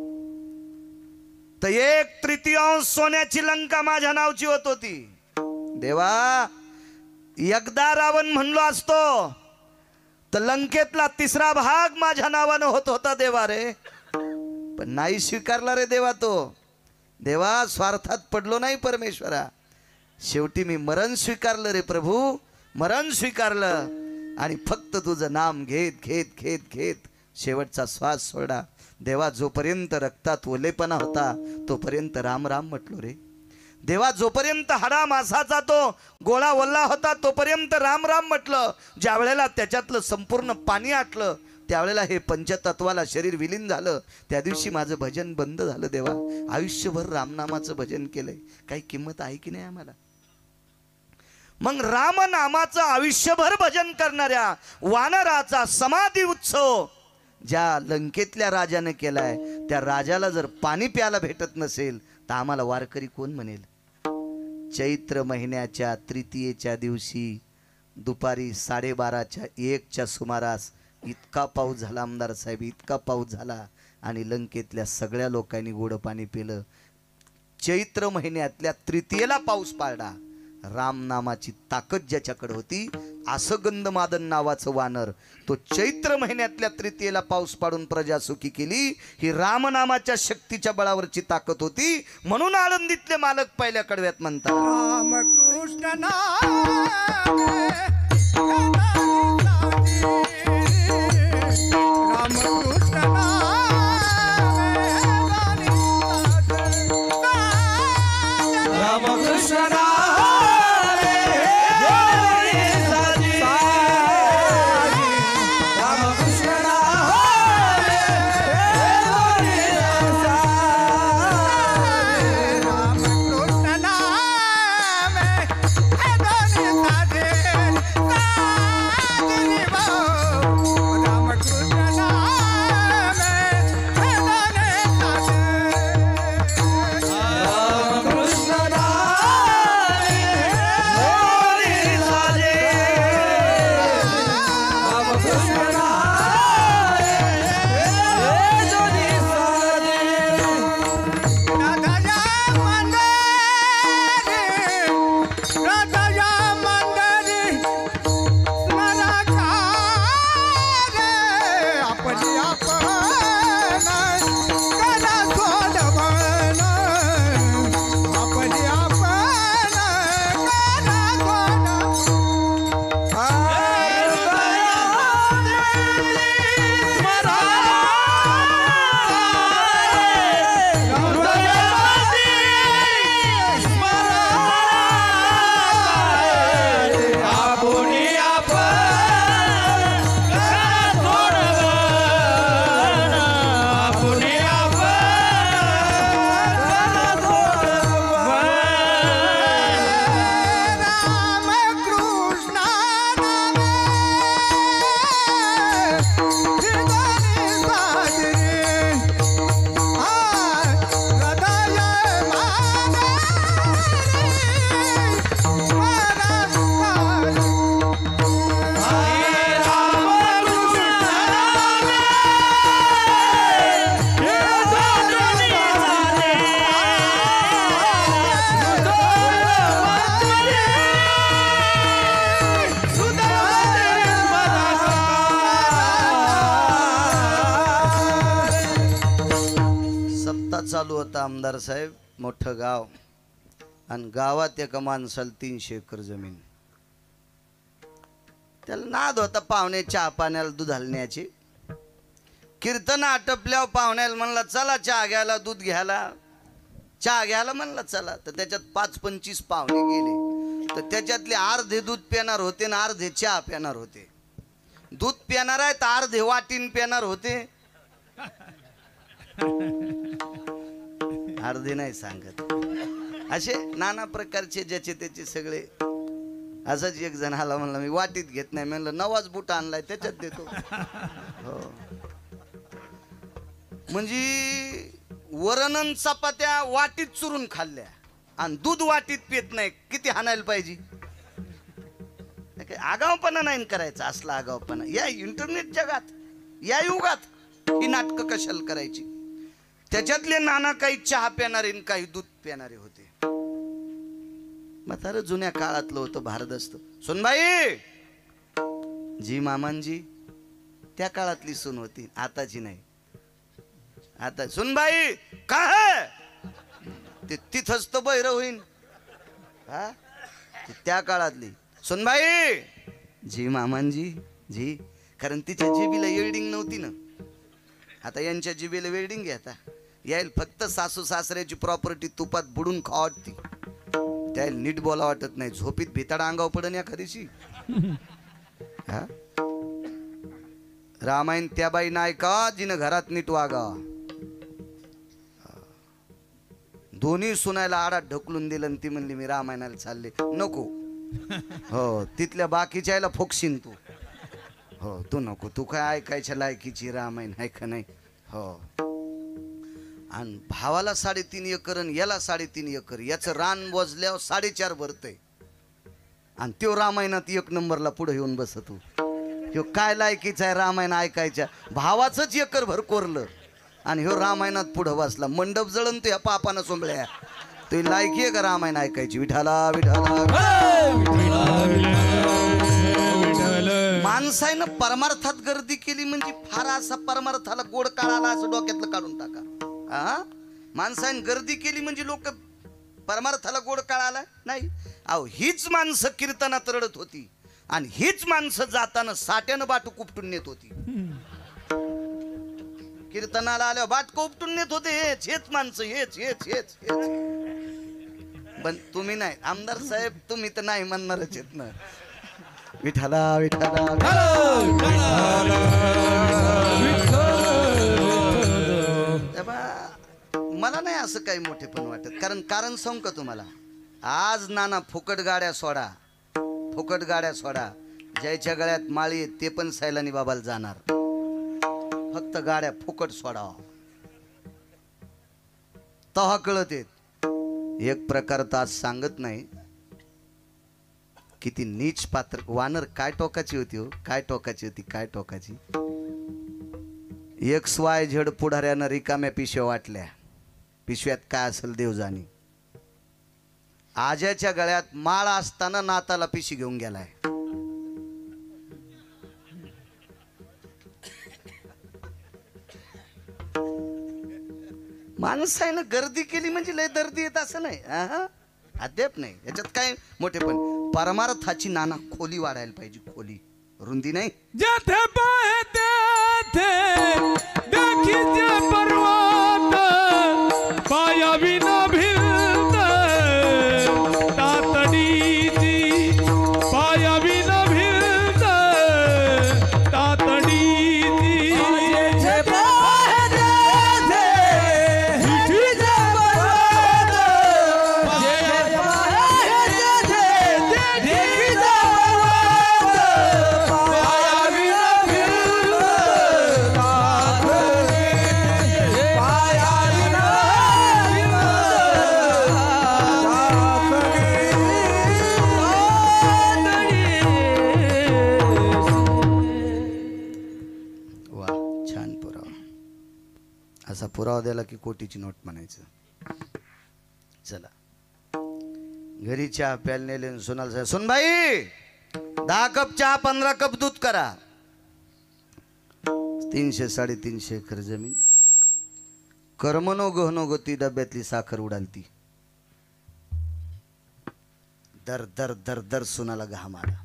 तर 1/3 सोन्याची लंका माझ्या नावची होत होती. देवा एकदा रावण म्हणलो असतो तर लंकेतला 3रा भाग माझ्या नावानं होत होता देवा रे, पण नाही स्वीकारला रे देवा तो. देवा स्वार्थात पडलो नाही परमेश्वरा, शेवटी मी मरण स्वीकारलं रे प्रभू, मरण स्वीकारलं आणि फक्त तुझं नाम घेत घेत घेत घेत शेवटचा श्वास सोडा. देवा जोपर्यंत रक्तात ओलेपणा होता तोपर्यंत राम राम म्हटलो रे. देवा जोपर्यंत हाडा मासाचा तो गोळा वल्ला होता तोपर्यंत राम राम म्हटलं. ज्या वेळेला त्याच्यातलं संपूर्ण पाणी आटलं त्यावेळेला हे पंचतत्वाला शरीर विलीन झालं, त्या दिवशी माझं भजन बंद झालं. देवा आयुष्यभर रामनामाचं भजन केलंय, काही किंमत आहे की नाही आम्हाला? मग रामनामाचं आयुष्यभर भजन करणाऱ्या वानराचा समाधी उत्सव ज्या लंकेतल्या राजाने केलाय, त्या राजाला जर पाणी प्यायला भेटत नसेल तर आम्हाला वारकरी कोण म्हणेल? चैत्र महिन्याच्या तृतीयेच्या दिवशी दुपारी 12:30-1च्या सुमारास इतका पाऊस झाला आमदार साहेब, इतका पाऊस झाला आणि लंकेतल्या सगळ्या लोकांनी गोड पाणी पिलं. चैत्र महिन्यातल्या तृतीयेला पाऊस पाडला. रामनामाची ताकद ज्याच्याकडे होती, असं गंधमादन नावाचं वानर, तो चैत्र महिन्यातल्या तृतीयेला पाऊस पाडून प्रजा सुखी केली. ही रामनामाच्या शक्तीच्या बळावरची ताकद होती, म्हणून आळंदीतले मालक पहिल्या कडव्यात म्हणतात रामकृष्ण चालू होता आमदार साहेब. मोठं गाव आणि गावात एका माणसाला 300 एकर जमीन. त्याला नाद होता पाहुणे चहा पाण्याला दूध हलण्याची. कीर्तन आटपल्यावर पाहुण्याला म्हणला चला चहा घ्यायला, दूध घ्यायला, चहा घ्यायला म्हणला चला. तर त्याच्यात 5-25 पाहुणे गेले. तर त्याच्यातले अर्धे दूध पिणार होते आणि अर्धे चहा पिणार होते. दूध पिणार आहे तर अर्धे वाटीन पिणार होते, अर्धे नाही सांगत. असे नाना प्रकारचे ज्याचे त्याचे सगळे. असंच एक जण आला, म्हणला मी वाटीत घेत नाही. म्हणलं नवाच बूट आणलाय त्याच्यात देतो. हो म्हणजे वरण चपात्या वाटीत चुरून खाल्ल्या आणि दूध वाटीत पित नाही. किती हाणायला पाहिजे? आगावपणा नाही करायचा, असला आगावपणा या इंटरनेट जगात, या युगात ही नाटकं कशाला करायची? त्याच्यातले नाना काही चहा पिणारे काही दूध पिणारे होते. म्हातारं जुन्या काळातलं होतं भारदस्त. सुनबाई, जी मामांजी त्या काळातली सून होती, आताची नाही. आता सुनबाई काय ते तिथंच तर बहिर होईन. हा, त्या काळातली सुनबाई जी मामांजी जी, कारण तिच्या जिबीला वेल्डिंग नव्हती ना. आता यांच्या जिबीला वेल्डिंग आहे. आता यायला फक्त सासू सासऱ्याची प्रॉपर्टी तुपात बुडून खावा वाटती. त्याला नीट बोला वाटत नाही. झोपीत भिताडा अंगाव पडन एखादीशी. हा, रामायण त्या बाई नाही का जिनं घरात नीट वागा. दोन्ही सुनायला आडात ढकलून दिलं आणि ती म्हणली मी रामायणाला चालले. नको. हो, तिथल्या बाकीच्याला फोकशीन तू. हो, तू नको. तू काय ऐकायच्या लायकीची रामायण आहे का नाही. हो, आणि भावाला 3.5 एकर आणि याला 3.5 एकर. याचं रान वजल्यावर 4.5 भरतय आणि त्यो रामायणात 1 नंबरला पुढे येऊन बसतो. ह्यो काय लायकीचा आहे रामायण ऐकायच्या. भावाचंच एकर भर कोरलं आणि ह्यो रामायणात पुढं बसला. मंडप जळण तू ह्या पापानं सोंबळ्या. तू लायकी आहे का रामायण ऐकायची. विठाला विठाला. माणसानं परमार्थात गर्दी केली म्हणजे फार असा परमार्थाला गोड काळाला असं डोक्यातलं काढून टाका. हा, माणसाने गर्दी केली म्हणजे लोक परमार्थाला गोड काळाला नाही. अहो, हीच माणसं कीर्तनात रडत होती आणि हीच माणसं जाताना साट्यानं बाटू उपटून नेत होती. कीर्तनाला आल्यावर बाटको उपटून नेत होते. हेच माणसं. हेच हेच हेच हेच. पण तुम्ही नाही आमदार साहेब, तुम्ही तर नाही म्हणणारच आहेत ना. विठाला विठाला. मला नाही असं काही मोठे पण वाटत. कारण सांगू का तुम्हाला, आज नाना फुकट गाड्या सोडा. फुकट गाड्या सोडा. ज्याच्या गळ्यात माळी आहेत ते पण सैलानी बाबाला जाणार. फक्त गाड्या फुकट सोडा तहा कळत येत. एक प्रकार तर आज सांगत नाही किती नीच पात्र. वानर काय टोकाची होती हो, काय टोकाची होती, काय टोकाची. XYZ पुढाऱ्यानं रिकाम्या पिशव्या वाटल्या. पिशव्यात काय असेल देव जाणी. आज्याच्या गळ्यात माळ असताना नाताला पिशी घेऊन गेलाय. माणसानं गर्दी केली म्हणजे लय दर्दी येत असं नाही. अद्याप नाही. याच्यात काय मोठे पण परमार्थाची नाना खोली वाढायला पाहिजे. खोली, रुंदी नाही. जेथे पाहे तेथे देखीचे पर्वत, पाया विना भिंत तातडीची, पाया विना भिंत तातडीची. जेथे पाहे तेथे देखीचे पर्वत, जेथे पाहे तेथे देखीचे पर्वत, पाया विना भिंत तातडीची, पाया विना वा, छान पुरावा. असा पुरावा द्याला की कोटीची नोट म्हणायचं. चला, घरी चहा प्यायला नेले. सोनाल साहेब, सुनबाई 10 कप चहा, 15 कप दूध करा. 300-350 एकर जमीन. कर्मनो गहनो गती डब्यातली साखर उडालती. दर दर दर दर सुनाला घाम आला.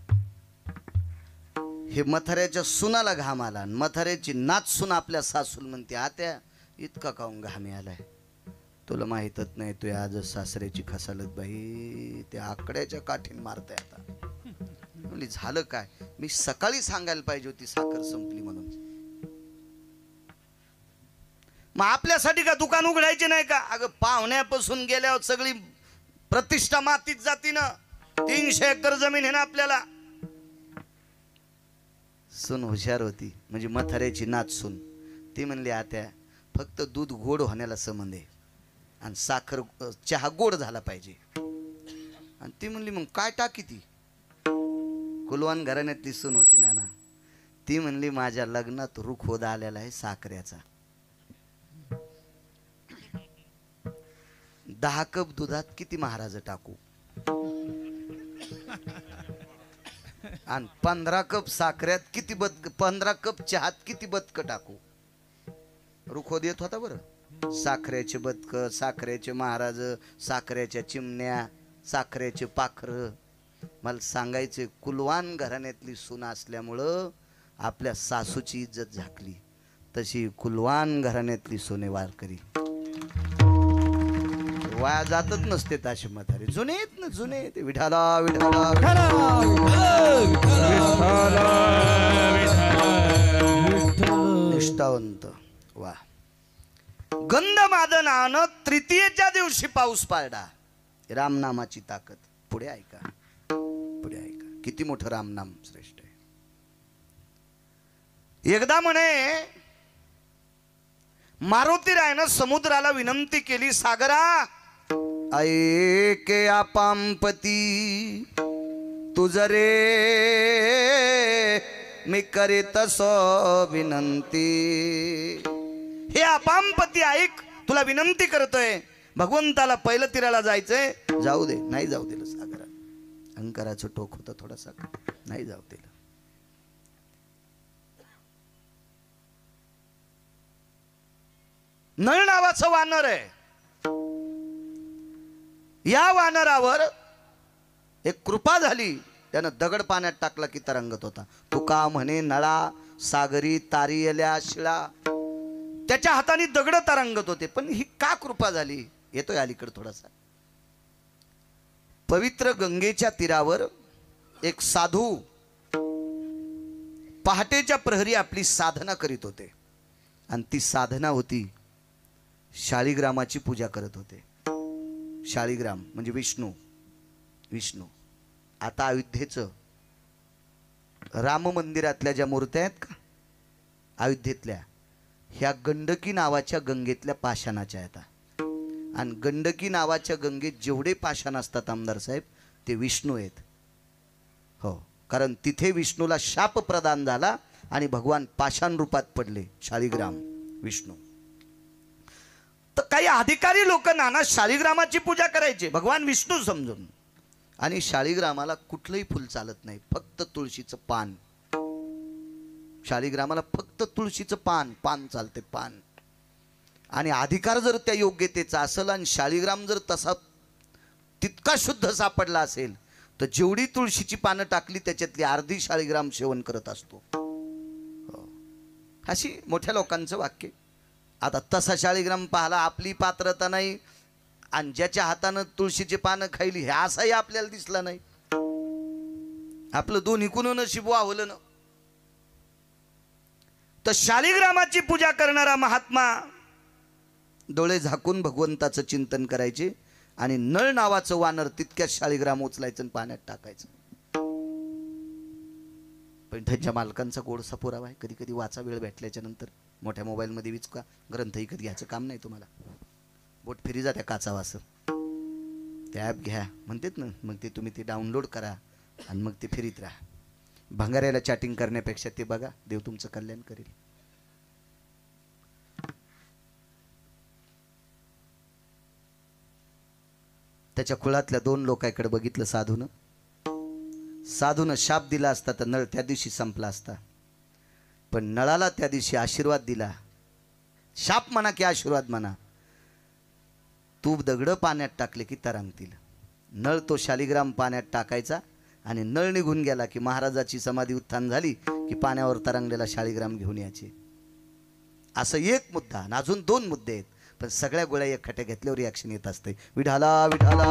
हे मथाऱ्याच्या सुनाला घाम आला. मथाऱ्याची नाच सुन आपल्या सासूल म्हणते, आत्या इतका काऊन घामी आलाय. तुला माहीतच नाही तू आजच सासऱ्याची खसालत बाई. त्या आकड्याच्या काठीन मारते आता. म्हणली झालं काय, मी सकाळी सांगायला पाहिजे होती साखर संपली म्हणून. मग आपल्यासाठी का दुकान उघडायचे नाही का. अगं पाहुण्यापासून गेल्यावर सगळी प्रतिष्ठा मातीत जाती ना. 300 एकर जमीन आहे ना आपल्याला. सून हुशार होती, म्हणजे मथाऱ्याची नाच सून. ती म्हणली आत्या फक्त दूध गोड होण्याला संबंध आहे आणि साखर चहा गोड झाला पाहिजे. आणि ती म्हणली मग काय टाकी. ती कुलवान घराण्यातली सून होती नाना. ती म्हणली माझ्या लग्नात रुख होत आलेला आहे साखरेचा. 10 कप दुधात किती महाराज टाकू. आणि 15 कप साखरेत किती 15 कप चहात किती बदक टाकू. रुखो देत होता बरं. साखरेचे बदक, साखरेचे महाराज, साखरेच्या चिमण्या, साखरेचे पाखर. मला सांगायचे, कुलवान घराण्यातली सून असल्यामुळं आपल्या सासूची इज्जत झाकली. तशी कुलवान घराण्यातली सोने वारकरी वाया जातच नसते. ताशे म्हातारे जुने आहेत ना, जुने आहेत. विठाला विठाला निष्ठावंत. वा. गंधमादनानं तृतीयेच्या दिवशी पाऊस पाडला. रामनामाची ताकद. पुढे ऐका, पुढे ऐका. किती मोठं रामनाम श्रेष्ठ आहे. एकदा म्हणे मारुती रायनं समुद्राला विनंती केली, सागरा ऐके आपांपती तुझ रे मी करीत सो विनंती. हे आपांपती ऐक, तुला विनंती करतोय. भगवंताला पहिलं तीराला जायचंय. जाऊ दे. नाही जाऊ दिलं सागरा. अहंकाराचं टोक होतं थोडासा, नाही जाऊ दिलं. नळ नावाचं वानर आहे. या वानरावर एक कृपा झाली. त्यानं दगड पाण्यात टाकला की तरंगत होता. तुका म्हणे नळा सागरी तारियल्या शिळा. त्याच्या हाताने दगड तरंगत होते. पण ही का कृपा झाली? येतोय अलीकडे थोडासा. पवित्र गंगेच्या तीरावर एक साधू पहाटेच्या प्रहरी आपली साधना करीत होते. आणि ती साधना होती, शाळीग्रामाची पूजा करत होते. शाळीग्राम म्हणजे विष्णू. विष्णू. आता अयोध्येचं राम मंदिरातल्या ज्या मूर्त्या आहेत का अयोध्येतल्या, ह्या गंडकी नावाच्या गंगेतल्या पाषाणाच्या आहेत. आणि गंडकी नावाच्या गंगेत जेवढे पाषाण असतात आमदार साहेब, ते विष्णू आहेत. हो, कारण तिथे विष्णूला शाप प्रदान झाला आणि भगवान पाषाण रूपात पडले. शाळीग्राम विष्णू. तर काही अधिकारी लोक नाना शाळीग्रामाची पूजा करायचे भगवान विष्णू समजून. आणि शाळीग्रामाला कुठलंही फुल चालत नाही, फक्त तुळशीचं पान. शाळीग्रामाला फक्त तुळशीचं पान, पान चालते, पान. आणि अधिकार जर त्या योग्यतेचा असेल आणि शाळीग्राम जर तसा तितका शुद्ध सापडला असेल, तर जेवढी तुळशीची पानं टाकली त्याच्यातली अर्धी शाळीग्राम सेवन करत असतो. अशी मोठ्या लोकांचं वाक्य. आता तसा शाळीग्राम पाहला आपली पात्रता नाही, आणि ज्याच्या हातानं तुळशीची पानं खायली हे असाही आपल्याला दिसला नाही. आपलं दोन्ही कुणून नशीब वावलं ना. तर शाळीग्रामाची पूजा करणारा महात्मा डोळे झाकून भगवंताचं चिंतन करायचे. आणि नळ नावाचं वानर तितक्याच शाळीग्राम उचलायचं आणि पाण्यात टाकायचं. पण त्यांच्या मालकांचा गोडसा पुरावा आहे. कधी कधी वाचा वेळ भेटल्याच्या नंतर मोठ्या मोबाईलमध्ये विचका ग्रंथ विकत घ्यायचं काम नाही तुम्हाला. बोट फिरी जात्या काचा वास. ते ॲप घ्या म्हणतात ना, मग ते तुम्ही ते डाउनलोड करा आणि मग ते फिरीत राहा. भंगाऱ्याला चॅटिंग करण्यापेक्षा ते बघा, देव तुमचं कल्याण करेल. त्याच्या कुळातल्या 2 लोकांकडे बघितलं साधूनं. साधूनं शाप दिला असता तर नळ त्या दिवशी संपला असता. पण नळाला त्या दिवशी आशीर्वाद दिला. शाप म्हणा की आशीर्वाद म्हणा, तू दगड पाण्यात टाकले की तरंगतील. नळ तो शालिग्राम पाण्यात टाकायचा आणि नळ निघून गेला की महाराजाची समाधी उत्थान झाली की पाण्यावर तरंगलेला शालिग्राम घेऊन यायचे. असं एक मुद्दा आणि अजून 2 मुद्दे आहेत. पण सगळ्या गोळ्या एकखट्या घेतल्यावर रिॲक्शन येत असते. विठाला विठाला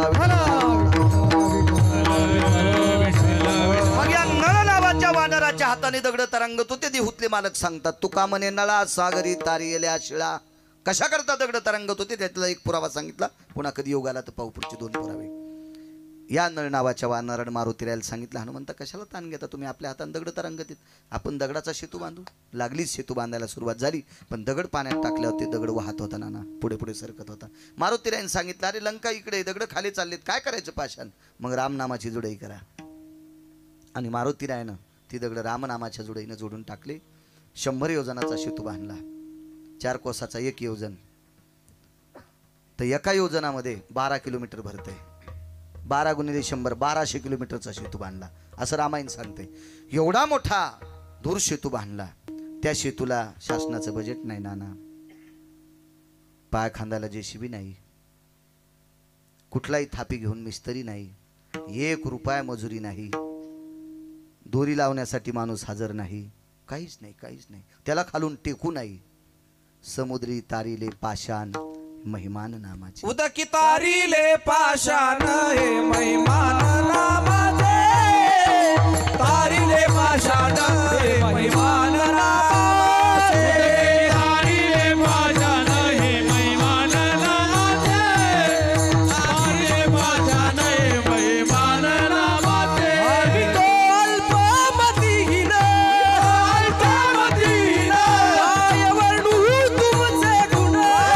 मग या नळ नावाच्या वानराच्या हाताने दगड तरंगत होते. देहूतले मालक सांगतात, तुका म्हणे नळा सागरी तारियल्या शिळा. कशा करता दगड तरंगत होते त्यातला एक पुरावा सांगितला. पुन्हा कधी योग आला तर पाहू पुढचे 2 पुरावे. या नळ नावाच्या वानरानं मारुतीरायला सांगितलं, हनुमंता कशाला ताण घेता तुम्ही, आपल्या हाताने दगड तरंगत. आपण दगडाचा सेतू बांधू. लागलीच सेतू बांधायला सुरुवात झाली. पण दगड पाण्यात टाकल्यावर ते दगड वाहत होता नाना, पुढे पुढे सरकत होता. मारुतीरायनं सांगितलं, अरे लंका इकडे, दगड खाली चाललेत, काय करायचं पाषाण. मग रामनामाची जुडई करा. आणि मारुतीरायनं ती दगड रामनामाच्या जुडईनं जोडून टाकले. 100 योजनाचा सेतू बांधला. 4 कोसाचा 1 योजन. तर एका योजनामध्ये 12 किलोमीटर भरतंय. 12×100 1200 किलोमीटरचा सेतू बांधला असं रामायण सांगते. एवढा मोठा दूर सेतू बांधला. त्या सेतूला शासनाचं बजेट नाही नाना, पाय खांदायला जेसीबी नाही, कुठलाही थापी घेऊन मिस्त्री नाही, 1 रुपया मजुरी नाही, दोरी लावण्यासाठी माणूस हजर नाही, काहीच नाही, काहीच नाही. त्याला खालून टेकू नाही. समुद्री तारीले पाषाण महिमान नामाचे. उदकी तारीले पाषाण हे महिमान नामाचे, तारीले पाषाण हे महिमान नामाचे, तारीले पाषाण हे महिमान नामाचे, तारीले पाषाण हे महिमान नामाचे. अल्पमतीहीन अल्पमतीहीन काय वर्णू तुमचे गुण,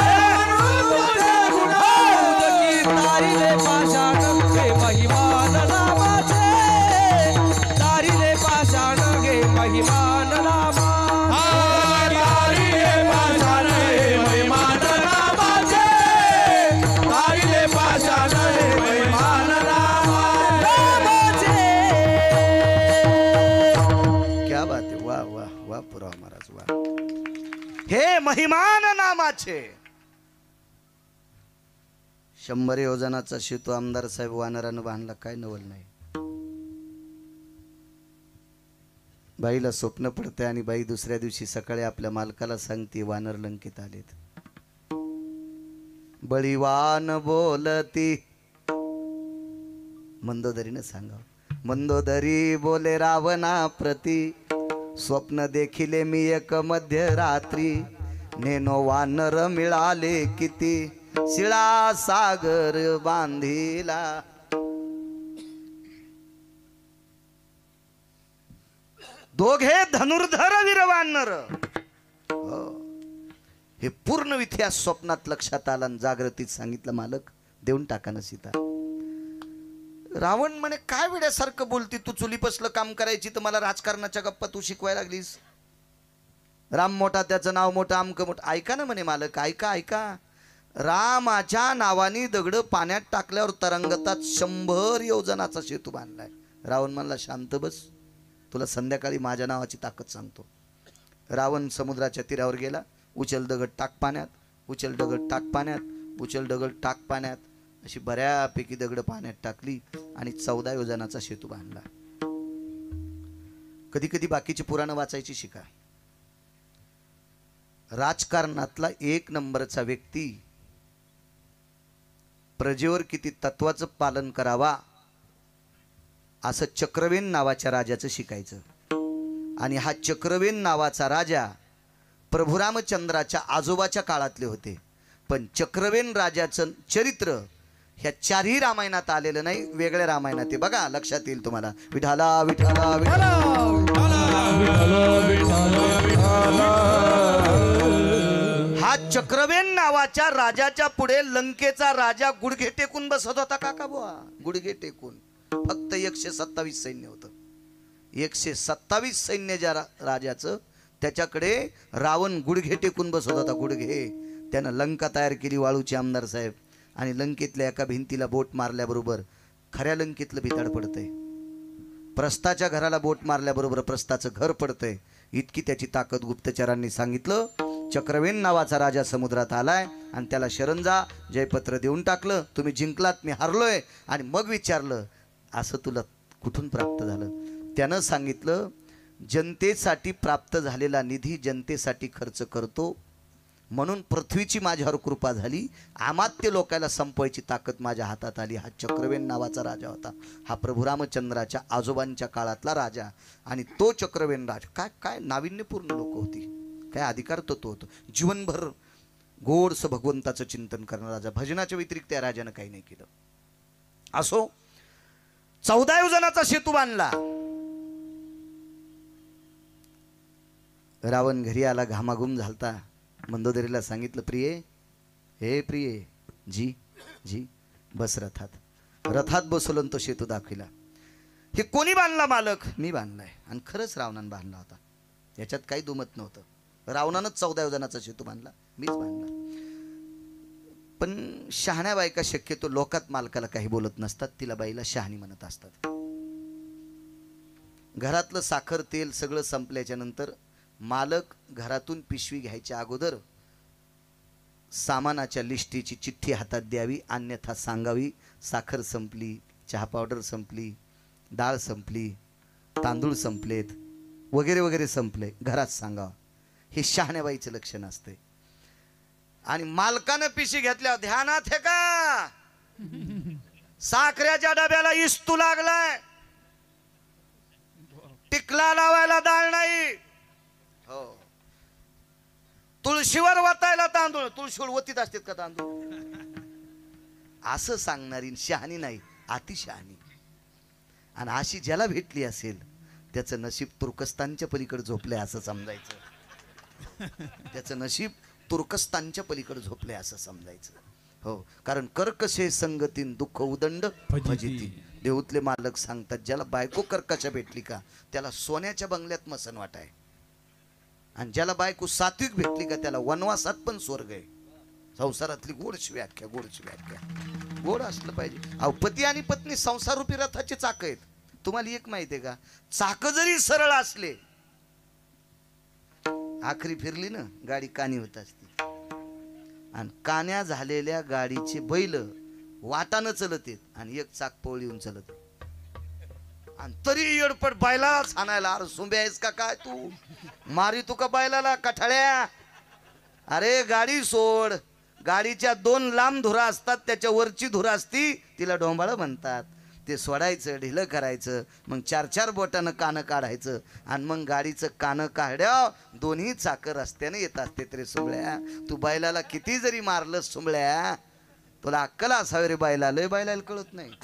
तारीले पाषाण गे महिमान नामाचे, तारीले पाषाण गे महिमान नामा, तारीले पाषाण हे महिमान नामाचे, तारीले पाषाण हे महिमान नामाचे. क्या बात आहे. वा वा वा पुरावा महाराज वा. हे महिमान नामाचे 100 योजनाचा सेतू आमदार साहेब वानरानं बांधला. काय नवल नाही. बाईला स्वप्न पडते आणि बाई दुसऱ्या दिवशी सकाळी आपल्या मालकाला सांगते वानर लंकेत आलेत. बळीवान बोलती मंदोदरीनं सांगाव. मंदोदरी बोले रावणा प्रती, स्वप्न देखिले मी एक मध्यरात्री, नेनो वानर मिळाले किती, शिळा सागर बांधिला. दोघे धनुर्धर वीरवानर. हे पूर्ण इतिहास स्वप्नात लक्षात आला आणि जागृतीत सांगितलं मालक देऊन टाका ना सीता. रावण म्हणे काय वेड्यासारखं बोलती तू, चुलीपसलं काम करायची तर मला राजकारणाच्या गप्पा तू शिकवायला लागलीस. राम मोठा त्याचं नाव मोठं आमकं मोठं. ऐका ना म्हणे मालक, ऐका ऐका. रामाच्या नावाने दगड पाण्यात टाकल्यावर तरंगतात 100 योजनाचा सेतू बांधलाय. रावण म्हणला शांत बस, तुला संध्याकाळी माझ्या नावाची ताकद सांगतो. रावण समुद्राच्या तीरावर गेला. उचल दगड टाक पाण्यात, उचल दगड टाक पाण्यात, उचल दगड टाक पाण्यात, अशी बऱ्यापैकी दगड पाण्यात टाकली आणि 14 योजनाचा सेतू बांधला. कधी कधी बाकीची पुराणं वाचायची शिका. राजकारणातला 1 नंबरचा व्यक्ती प्रजेवर किती तत्वाचं पालन करावा असं चक्रवेन नावाच्या राजाचं शिकायचं. आणि हा चक्रवेन नावाचा राजा प्रभू रामचंद्राच्या आजोबाच्या काळातले होते. पण चक्रवेन राजाचं चरित्र ह्या 4ही रामायणात आलेलं नाही, वेगळ्या रामायणात आहे. बघा लक्षात येईल तुम्हाला. विठाला विठाला विठाला. हा चक्रवेन नावाच्या राजाच्या पुढे लंकेचा राजा गुडघे टेकून बसत होता. काका बुवा गुडघे टेकून. फक्त 127 सैन्य होतं. 127 सैन्य ज्या राजाचं त्याच्याकडे रावण गुडघे टेकून बसत होता. गुडघे. त्यानं लंका तयार केली वाळूची आमदार साहेब. आणि लंकेतल्या एका भिंतीला बोट मारल्याबरोबर खऱ्या लंकेतलं भिताड पडतंय. प्रस्थाच्या घराला बोट मारल्याबरोबर प्रस्थाचं घर पडतंय. इतकी त्याची ताकद गुप्तचरांनी सांगितलं. चक्रवेन नावाचा राजा समुद्रात आलाय आणि त्याला शरण जा. जयपत्र देऊन टाकलं. तुम्ही जिंकलात, मी हारलोय. आणि मग विचारलं असं तुला कुठून प्राप्त झालं. त्यानं सांगितलं जनतेसाठी प्राप्त झालेला निधी जनतेसाठी खर्च करतो, म्हणून पृथ्वीची माझ्यावर कृपा झाली. अमात्य लोकांना संपवायची ताकद माझ्या हातात आली. हा चक्रवेन नावाचा राजा होता. हा प्रभू रामचंद्राच्या आजोबांच्या काळातला राजा. आणि तो चक्रवेन राजा काय काय नाविन्यपूर्ण लोक होती. काय अधिकार तत्व होतं. जीवनभर गोडसं भगवंताचं चिंतन करणारा राजा. भजनाच्या व्यतिरिक्त त्या राजानं काही नाही केलं. असो 14 योजनाचा सेतू बांधला. रावण घरी आला, घामाघूम झालता. मंदोदरीला सांगितलं प्रिये, हे प्रिये, जी जी बस रथात. रथात बसवलं तो सेतू दाखविला. हे कोणी बांधला मालक? मी बांधलाय. आणि खरंच रावणानं बांधला होता. याच्यात काही दुमत नव्हतं. रावणानंच 14 योजनाचा सेतू बांधला, मीच बांधला. पण शहाण्या बायका शक्यतो लोकात मालकाला काही बोलत नसतात, तिला बाईला शहाणी म्हणत असतात. घरातलं साखर तेल सगळं संपल्याच्या नंतर मालक घरातून पिशवी घ्यायच्या अगोदर सामानाच्या लिस्टीची चिठ्ठी हातात द्यावी, अन्यथा सांगावी साखर संपली, चहा पावडर संपली, डाळ संपली, तांदूळ संपलेत वगैरे वगैरे संपले, घरात सांगावं. हे शहाण्याबाईचं लक्षण असते. आणि मालकानं पिशी घेतल्यावर ध्यानात हे का साखरेच्या डब्याला इस्तू लागलाय, टिकला लावायला डाळ नाही, हो तुळशीवर वतायला तांदूळ, तुळशीवर वतीत असतात का तांदूळ, असं सांगणारी शहाणी नाही, अतिशहाणी. आणि अशी ज्याला भेटली असेल त्याचं नशीब तुर्कस्तानच्या पलीकडे झोपलंय असं समजायचं. त्याचं नशीब तुर्कस्तानच्या पलीकडे झोपलंय असं समजायचं. हो, कारण कर्कशे संगतीन दुःख उदंड फजिती. देऊतले मालक सांगतात ज्याला बायको कर्कश भेटली का त्याला सोन्याच्या बंगल्यात मसन वाटाय, आणि ज्याला बायको सात्विक भेटली का त्याला वनवासात पण स्वर्ग आहे. संसारातली गोडची व्याख्या, गोडची व्याख्या गोड असलं पाहिजे. अहो, पती आणि पत्नी संसार रूपी रथाची चाक आहेत. तुम्हाला एक माहिती आहे का, चाक जरी सरळ असले, आखरी फिरली ना गाडी कानी होत असते, आणि कान्या झालेल्या गाडीचे बैल वाटानं चलत येत आणि एक चाक पवळीहून चलत, आणि तरी येडपट बैलाच हाणायला. अरे सुंबे आहेस का काय तू, मारी तू का बैलाला कठाळ्या. अरे गाडी सोड, गाडीच्या दोन लांब धुरा असतात, त्याच्या वरची धुरा असती तिला डोंबाळ म्हणतात. ते सोडायचं, ढिलं करायचं, मग 4-4 बोटानं कानं काढायचं, आणि मग गाडीचं कानं काढ्या दोन्ही चाकं रस्त्याने येत असते. तरी सुंबळ्या तू बैलाला किती जरी मारलं सुंबळ्या, तुला अक्कल असावी रे बैला, लय बैलाला कळत नाही.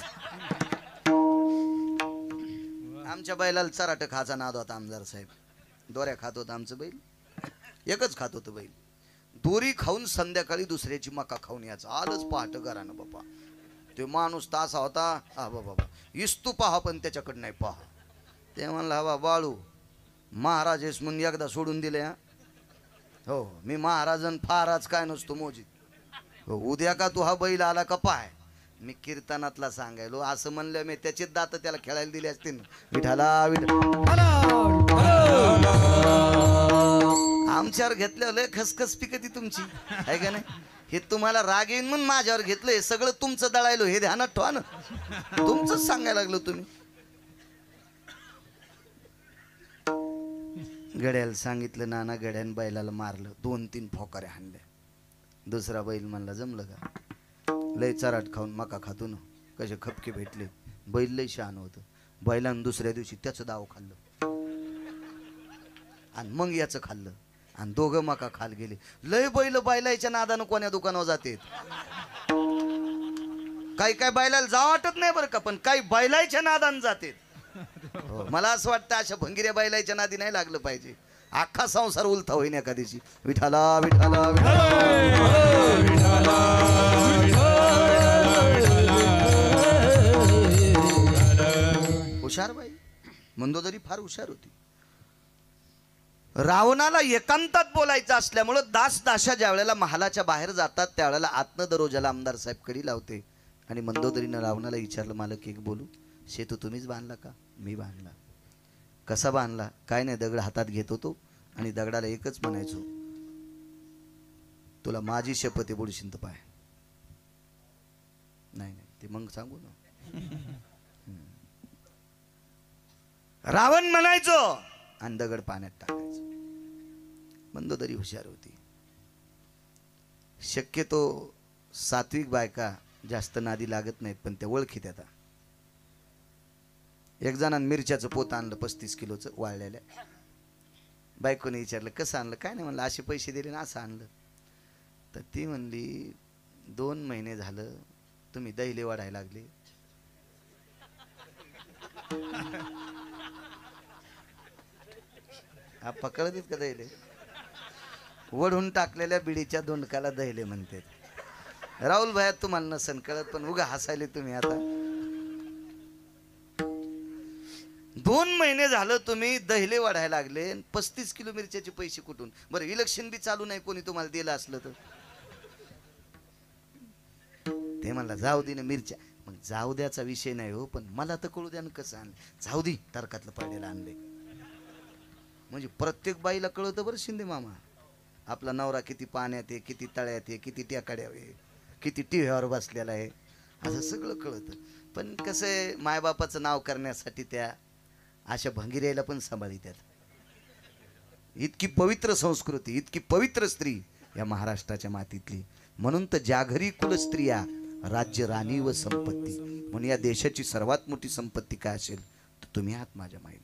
आमच्या बैलाला चराट खाचा नाद होता आमदार साहेब, दोऱ्या खात होता आमचं बैल, एकच खात होतं बैल. दोरी खाऊन संध्याकाळी दुसऱ्याची मका खाऊन यायचं. आलंच पहाट घरानं बापा. ते माणूस तासा होता, हा बाबा इस्तू पहा पण त्याच्याकडे नाही पहा. ते म्हणलं हा बाळू महाराज आहेस म्हणून एकदा सोडून दिले. हो, मी महाराजन फाराज काय नसतो मोजीत. हो, उद्या का तू हा बैल आला का पाय. मी कीर्तनातला सांगायलो, असं म्हणलं मी त्याचे दात त्याला खेळायला दिले असते ना. विठाला आमच्यावर घेतल्यावर लय खसखस पिकती तुमची आहे का नाही. हे तुम्हाला राग येईन म्हणून माझ्यावर घेतलं, हे सगळं तुमचं दळायलो हे ध्यानात ठेवा ना. तुमचंच सांगायला लागलो तुम्ही. गड्याला सांगितलं नाना, गड्यानं बैलाला मारलं, 2-3 फोकाऱ्या हाणल्या. दुसरा बैल म्हणला जमलं का, लय चराट खाऊन मका खातो ना, कसे खपके भेटले. बैल लय शहाण होतं. बैलानं दुसऱ्या दिवशी त्याचं दाव खाल्लं, आणि मग याचं खाल्लं, आणि दोघं मका खाल गेले. लय बैल बैलाच्या नादानं कोण्या दुकानावर जाते. काही काय बैलाला जा वाटत नाही बरं का, पण काही बैलाच्या नादानं जाते. मला असं वाटतं अशा भंगिऱ्या बैलाच्या नादी नाही लागलं पाहिजे. अख्खा संसार उलथा होईन एका दिवशी. विठाला विठाला हुशार बाई, मंदोदरी फार हुशार होती. रावणाला एकांतात बोलायचं असल्यामुळं दास-दाशा ज्या वेळेला महालाच्या बाहेर जातात त्यावेळेला आतनं दरोजाला आमदार साहेब कडी लावते. आणि मंदोदरीनं रावणाला विचारलं, मालक एक बोलू, शेतू तुम्हीच बांधला का. मी बांधला. कसा बांधला. काय नाही, दगड हातात घेत होतो आणि दगडाला एकच म्हणायचो, तुला माझी शपथ आहे बुडशीन तर पाय. नाही नाही ते मग सांगू ना. रावण म्हणायचो आणि दगड पाण्यात टाकायचं. मंदोदरी हुशार होती. शक्यतो सात्विक बायका जास्त नादी लागत नाहीत, पण ते ओळखीत येतात. एक जणांनी मिरच्याचं पोत आणलं 35 किलोचं वाळलेल्या. बायकोने विचारलं कसं आणलं. काय नाही म्हणलं, असे पैसे दिले ना असं आणलं. तर ती म्हणली 2 महिने झालं तुम्ही दहिले वाढायला लागले. हा पकडत का दहिले. वढून टाकलेल्या बिडीच्या दोंडकाला दहिले म्हणते. राहुल भाया तुम्हाला नसन कळत, पण उगा हसायले तुम्ही. आता 2 महिने झालं तुम्ही दहिले वाढायला लागले, 35 किलो मिरच्याचे पैसे कुठून. बरं इलेक्शन बी चालू नाही, कोणी तुम्हाला दिलं असलं तर. हे म्हणला जाऊ दे ना मिरच्या. मग जाऊ द्याचा विषय नाही हो, पण मला तर कळू द्या ना कसं आणलं. जाऊ दे तर्कातलं पडलेलं आणले. म्हणजे प्रत्येक बाईला कळतं बरं शिंदे मामा, आपला नवरा किती पाण्यात आहे, किती तळ्यात आहे, किती टेकाड्यावर आहे, किती टिव्यावर बसलेला आहे, असं सगळं कळतं. पण कसं आहे, मायबापाचं नाव करण्यासाठी त्या अशा भंगिऱ्याला पण सांभाळीतात. इतकी पवित्र संस्कृती, इतकी पवित्र स्त्री या महाराष्ट्राच्या मातीतली. म्हणून तर ज्या घरी कुल स्त्रिया राज्य राणी व संपत्ती. म्हणून या देशाची सर्वात मोठी संपत्ती काय असेल तर तुम्ही आहात माझ्या माईनं.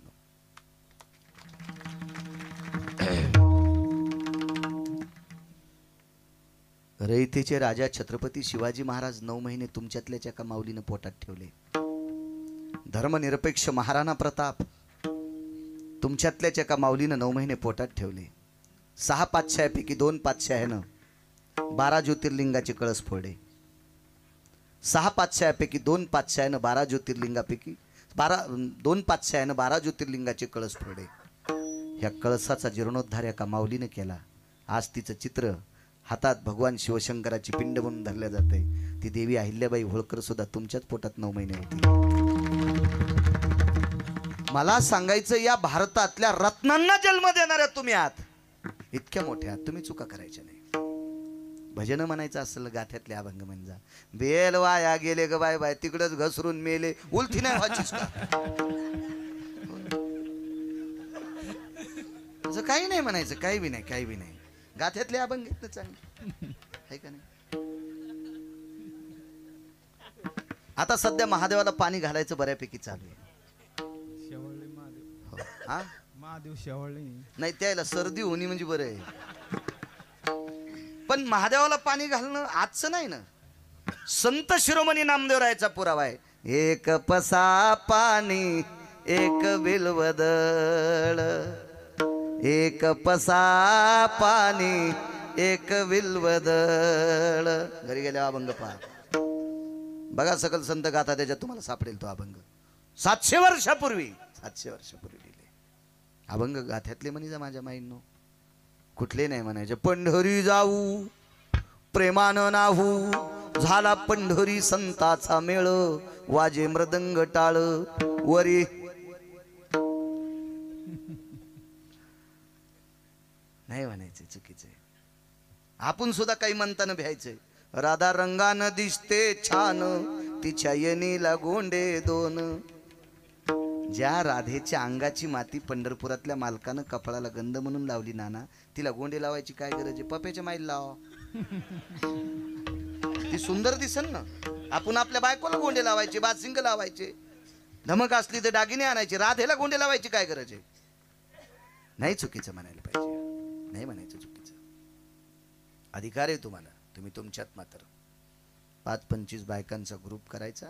रयतेचे राजा छत्रपती शिवाजी महाराज 9 महिने तुमच्यातल्याच एका माऊलीनं पोटात ठेवले. धर्मनिरपेक्ष महाराणा प्रताप तुमच्यातल्याच एका माऊलीनं 9 महिने पोटात ठेवले. 6 पातशाह्यापैकी 2 पातशाह्यानं 12 ज्योतिर्लिंगाचे कळस फोडले. 6 पातशाह्यापैकी 2 पातशाह्यानं 12 ज्योतिर्लिंगापैकी 2 पातशाह्यानं 12 ज्योतिर्लिंगाचे कळस फोडले. ह्या कळसाचा जीर्णोद्धार एका माऊलीनं केला. आज तिचं चित्र हातात भगवान शिवशंकराची पिंड म्हणून धरल्या जाते. ती देवी अहिल्याबाई होळकर सुद्धा तुमच्याच पोटात 9 महिने होती. मला सांगायचं, या भारतातल्या रत्नांना जन्म देणाऱ्या तुम्ही आहात. इतक्या मोठ्या आहात, तुम्ही चुका करायच्या नाही. भजन म्हणायचं असेल गाथ्यातले अभंग म्हणजे बेल वाया गेले ग बाय बाय, तिकडच घसरून मेले, उलथी नाही व्हायचीच का? असं काही नाही म्हणायचं, काही बी नाही, काही बी नाही. गाथ्यातले अभंग आहेत ना चांगले, आहे का नाही? आता सध्या महादेवाला पाणी घालायचं बऱ्यापैकी चालू आहे. शेवळले महादेव. हो. हा महादेव शेवळले नाही, त्याला सर्दी होणी म्हणजे बरं आहे. पण महादेवाला पाणी घालणं आजचं नाही ना. संत शिरोमणी नामदेवरायाचा पुरावा आहे. एक पसा पाणी एक बिल्वदळ, एक पसा पाणी एक बिल्वदळ. घरी गेल्या अभंग पहा, बघा सकल संत गाथा, त्याच्यात तुम्हाला सापडेल तो अभंग. 700 वर्षापूर्वी लिहिले अभंग. गाथ्यातले म्हणी जा माझ्या माईंनो, कुठले नाही म्हणायचे. पंढरी जाऊ प्रेमानं नाहू, झाला पंढरी संताचा मेळ, वाजे मृदंग टाळ वरी. नाही म्हणायचे, चुकीचे. आपण सुद्धा काही म्हणताना भ्यायचंय. राधा रंगानं दिसते छान, तिच्या येणीला गोंडे 2. ज्या राधेच्या अंगाची माती पंढरपुरातल्या मालकानं कपाळाला गंध म्हणून लावली नाना, तिला गोंडे लावायची काय गरज आहे? पप्याच्या माईला लावा, ती सुंदर दिसन ना. आपण आपल्या बायकोला गोंडे लावायचे, बादसिंग लावायचे, धमक असली तर दागिने आणायचे. राधेला गोंडे लावायची काय गरज आहे? नाही, चुकीचं म्हणायला पाहिजे, नाही म्हणायचं चुकीचं. अधिकार आहे तुम्हाला. तुम्ही तुमच्यात मात्र 5-25 बायकांचा ग्रुप करायचा,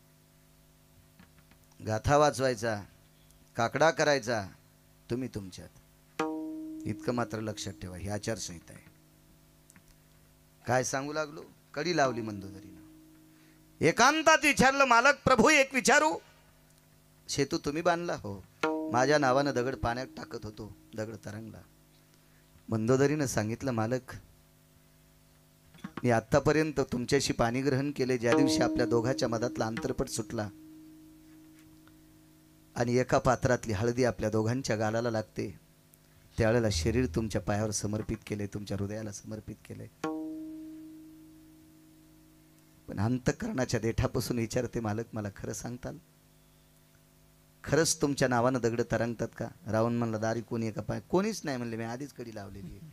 गाथा वाचवायचा, काकडा करायचा, तुम्ही तुमच्यात. इतकं मात्र लक्षात ठेवा, ही आचारसंहिता आहे. काय सांगू लागलो? कडी लावली मंदोदरीनं. एकांतात विचारलं, मालक प्रभू एक विचारू? शेतू तुम्ही बांधला? हो. माझ्या नावानं दगड पाण्यात टाकत होतो, दगड तरंगला. मंदोदरीनं सांगितलं, मालक मी आतापर्यंत तुमच्याशी पाणी ग्रहण केले. ज्या दिवशी आपल्या दोघाच्या मधातला अंतरपट सुटला आणि एका पात्रातली हळदी आपल्या दोघांच्या गालाला लागते, त्यावेळेला शरीर तुमच्या पायावर समर्पित केले, तुमच्या हृदयाला समर्पित केले. पण अंतःकरणाच्या देठापासून विचारते, मालक मला खरं सांगताल? खरंच तुमच्या नावानं दगड तरंगतात का? रावण म्हणला, दारी कोणी एका पाय? कोणीच नाही म्हणले, मी आधीच कडी लावलेली आहे.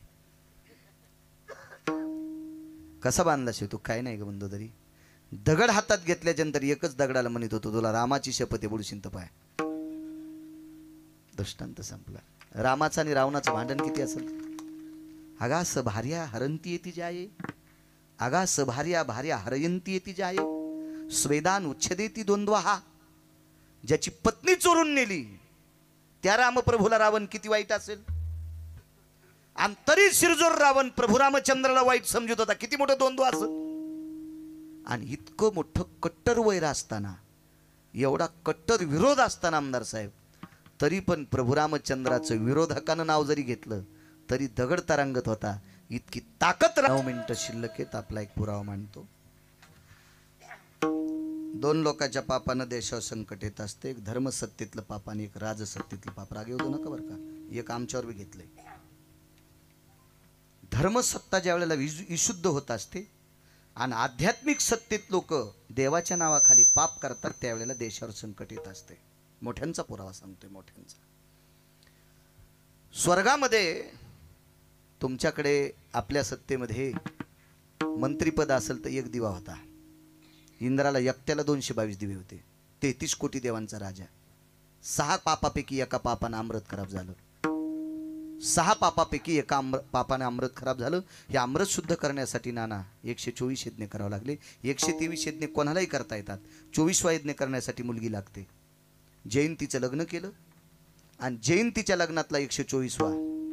कसा बांधला शेतू? काय नाही ग मंदोदरी. दगड हातात घेतल्याच्यानंतर एकच दगडाला म्हणत होतो, तुला रामाची शपथ आहे, बुडशीन तर पाय. दृष्टांत संपला. रामाचं आणि रावणाचं भांडण किती असेल? अगा सभार्या हरंती येती जाये, अगा सभार्या भार्या हरयंती येती जाये, स्वेदान उच्छेदेती द्वंद्वहा. ज्याची पत्नी चोरून नेली त्या रामप्रभूला रावण किती वाईट असेल? आणि तरी शिरजोर रावण प्रभू रामचंद्राला वाईट समजत होता. किती मोठं द्वंद्व असेल? आणि इतकं मोठं कट्टर वैर असताना, एवढा कट्टर विरोध असताना आमदार साहेब, तरी पण प्रभू रामचंद्राचं विरोधकानं नाव जरी घेतलं तरी दगड तरंगत होता. इतकी ताकद. 9 मिनिटं शिल्लक आहेत, आपला एक पुरावा मांडतो. दोन लोकांच्या पापानं देशावर संकट येत असते. एक धर्मसत्तेतलं पाप आणि एक राजसत्तेतलं पाप. राग येऊ नका बरं का, एक आमच्यावर बी घेतलंय. धर्मसत्ता ज्या वेळेला विशुद्ध होत असते आणि आध्यात्मिक सत्तेत लोक देवाच्या नावाखाली पाप करतात, त्यावेळेला देशावर संकट येत असते. मोठ्यांचा पुरावा सांगतोय, मोठ्यांचा. स्वर्गामध्ये तुमच्याकडे आपल्या सत्तेमध्ये मंत्रीपद असेल तर एक दिवा होता. इंद्राला एकट्याला 222 दिवे होते. 33 कोटी देवांचा राजा. 6 पापापैकी एका पापानं अमृत खराब झालं. 6 पापापैकी एका पापाने अमृत खराब झालं. हे अमृत शुद्ध करण्यासाठी नाना 124 यज्ञ करावं लागले. 123 यज्ञ कोणालाही करता येतात. 24वा यज्ञ करण्यासाठी मुलगी लागते. जयंतीचं लग्न केलं आणि जयंतीच्या लग्नातला 124वा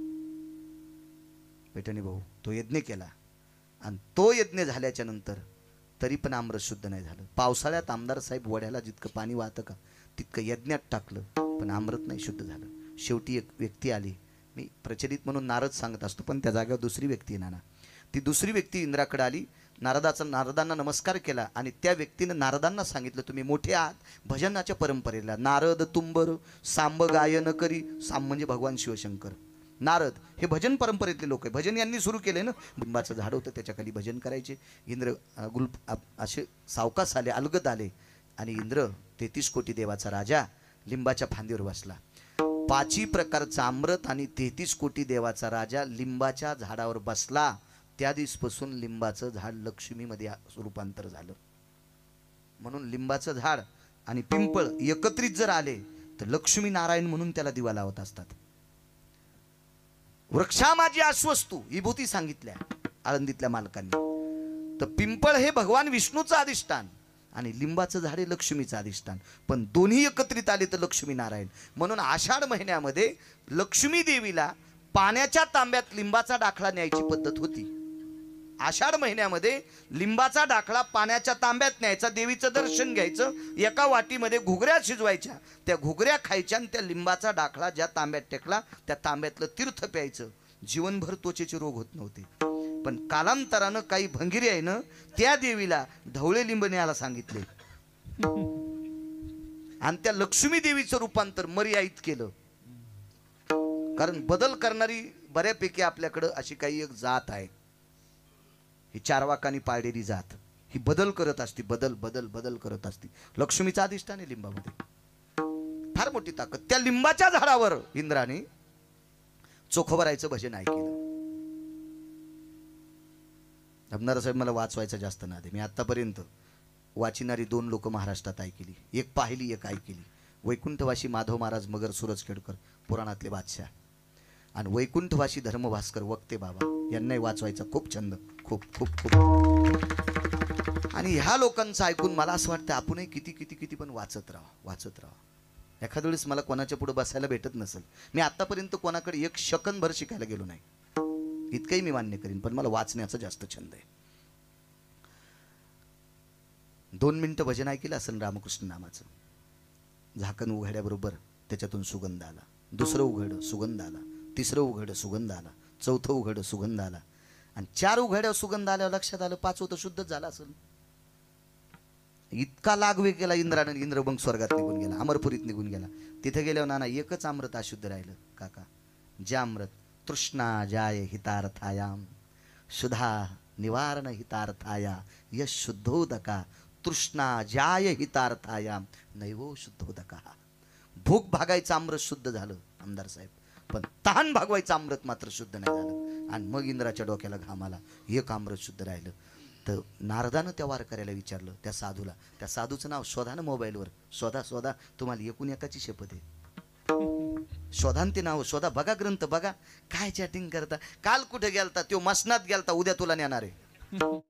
पैठणी भाऊ तो यज्ञ केला आणि तो यज्ञ झाल्याच्या नंतर तरी पण अमृत शुद्ध नाही झालं. पावसाळ्यात आमदार साहेब वड्याला जितकं पाणी वाहतं का तितकं यज्ञात टाकलं पण अमृत नाही शुद्ध झालं. शेवटी एक व्यक्ती आली. मी प्रचलित म्हणून नारद सांगत असतो पण त्या जागेवर दुसरी व्यक्ती नाना. ती दुसरी व्यक्ती इंद्राकडे आली. नारदांना नमस्कार केला आणि त्या व्यक्तीनं नारदांना सांगितलं, तुम्ही मोठे आहात भजनाच्या परंपरेला. नारद तुंबर सांब गायन करी. सांब म्हणजे भगवान शिवशंकर. नारद हे भजन परंपरेतले लोक आहे. भजन यांनी सुरू केले ना. लिंबाचं झाड होतं त्याच्या खाली भजन करायचे. इंद्र असे सावकाश आले, अलगद आले आणि इंद्र 33 कोटी देवाचा राजा लिंबाच्या फांदीवर बसला. 5 प्रकारचा अमृत आणि 33 कोटी देवाचा राजा लिंबाच्या झाडावर बसला. त्या दिवसपासून लिंबाचं झाड लक्ष्मीमध्ये रूपांतर झालं. म्हणून लिंबाचं झाड आणि पिंपळ एकत्रित जर आले तर लक्ष्मी नारायण म्हणून त्याला दिवा लावत असतात. वृक्षा माझी आश्वस्तू विभूती सांगितल्या आळंदीतल्या मालकांनी. तर पिंपळ हे भगवान विष्णूचं अधिष्ठान आणि लिंबाचं झाड हे लक्ष्मीचं अधिष्ठान. पण दोन्ही एकत्रित आले तर लक्ष्मी नारायण. म्हणून आषाढ महिन्यामध्ये लक्ष्मी देवीला पाण्याच्या तांब्यात लिंबाचा डाखळा न्यायची पद्धत होती. आषाढ महिन्यामध्ये लिंबाचा डाखळा पाण्याच्या तांब्यात न्यायचा. देवीचं दर्शन घ्यायचं. एका वाटीमध्ये घुगऱ्या शिजवायच्या. त्या घुगऱ्या खायच्या आणि त्या लिंबाचा डाखळा ज्या तांब्यात टेकला त्या तांब्यातलं तीर्थ प्यायचं. जीवनभर त्वचेचे रोग होत नव्हते. पण कालांतरानं काही भंगिरी आहे ना त्या देवीला ढवळे लिंब न्यायला सांगितले आणि त्या लक्ष्मी देवीचं रूपांतर मर्यादित केलं. कारण बदल करणारी बऱ्यापैकी आपल्याकडं अशी काही एक जात आहे. ही चारवाकानी पाळलेली जात ही बदल करत असते. बदल करत असते. लक्ष्मीचा अधिष्ठान आहे लिंबामध्ये. फार मोठी ताकद. त्या लिंबाच्या झाडावर इंद्राने चोखोबरायचं भजन ऐकलं. अबनार साहेब मला वाचवायचं जास्त ना दे. मी आतापर्यंत वाचिणारी 2 लोक महाराष्ट्रात ऐकली. एक पाहिली एक ऐकली. वैकुंठवासी माधव महाराज मगर सूरजखेडकर पुराणातले बादशाह आणि वैकुंठवासी धर्मभास्कर वक्ते बाबा यांनाही वाचवायचा खूप छंद. खूप खूप खूप आणि ह्या लोकांचं ऐकून मला असं वाटतं आपणही किती पण वाचत राहा. एखाद्या वेळेस मला कोणाच्या पुढे बसायला भेटत नसेल. मी आतापर्यंत कोणाकडे 1 सेकंदभर शिकायला गेलो नाही. इतकंही मी मान्य करीन पण मला वाचण्याचा जास्त छंद आहे. 2 मिनिटं भजन ऐकलं असेल रामकृष्ण नामाचं. झाकण उघड्याबरोबर त्याच्यातून सुगंध आला. दुसरं उघड सुगंध आला. तिसरं उघड सुगंध आला. चौथं उघड सुगंध आला आणि 4 उघड्यावर सुगंध आल्यावर लक्षात आलं 5वं तर शुद्धच झाला असेल. इतका लागवे केला इंद्रानं. इंद्र मग स्वर्गात निघून गेला. अमरपुरीत निघून गेला. तिथे गेल्यावर नाना एकच अमृत अशुद्ध राहिलं काका. जे अमृत तृष्णा जाय हितार्थायाम शुद्धा निवारण हितार्थाया यश शुद्धोदका तृष्णा जाय हितार्थायाम नैवो शुद्धोदका. भूक भागायचं अमृत शुद्ध झालं आमदार साहेब पण तहान भागवायचं अमृत मात्र शुद्ध नाही झालं. आणि मग इंद्राच्या डोक्याला घाम आला. एक अमृत शुद्ध राहिलं. तर नारदानं त्या वारकऱ्याला विचारलं त्या साधूला. त्या साधूचं नाव शोधा ना मोबाईलवर. शोधा तुम्हाला एकूण एकाची शपथ आहे. शोधा ते नाव शोधा. बघा ग्रंथ बघा. काय चॅटिंग करता. काल कुठे गेलता. तो मसनात गेलता. उद्या तुला नेणार आहे.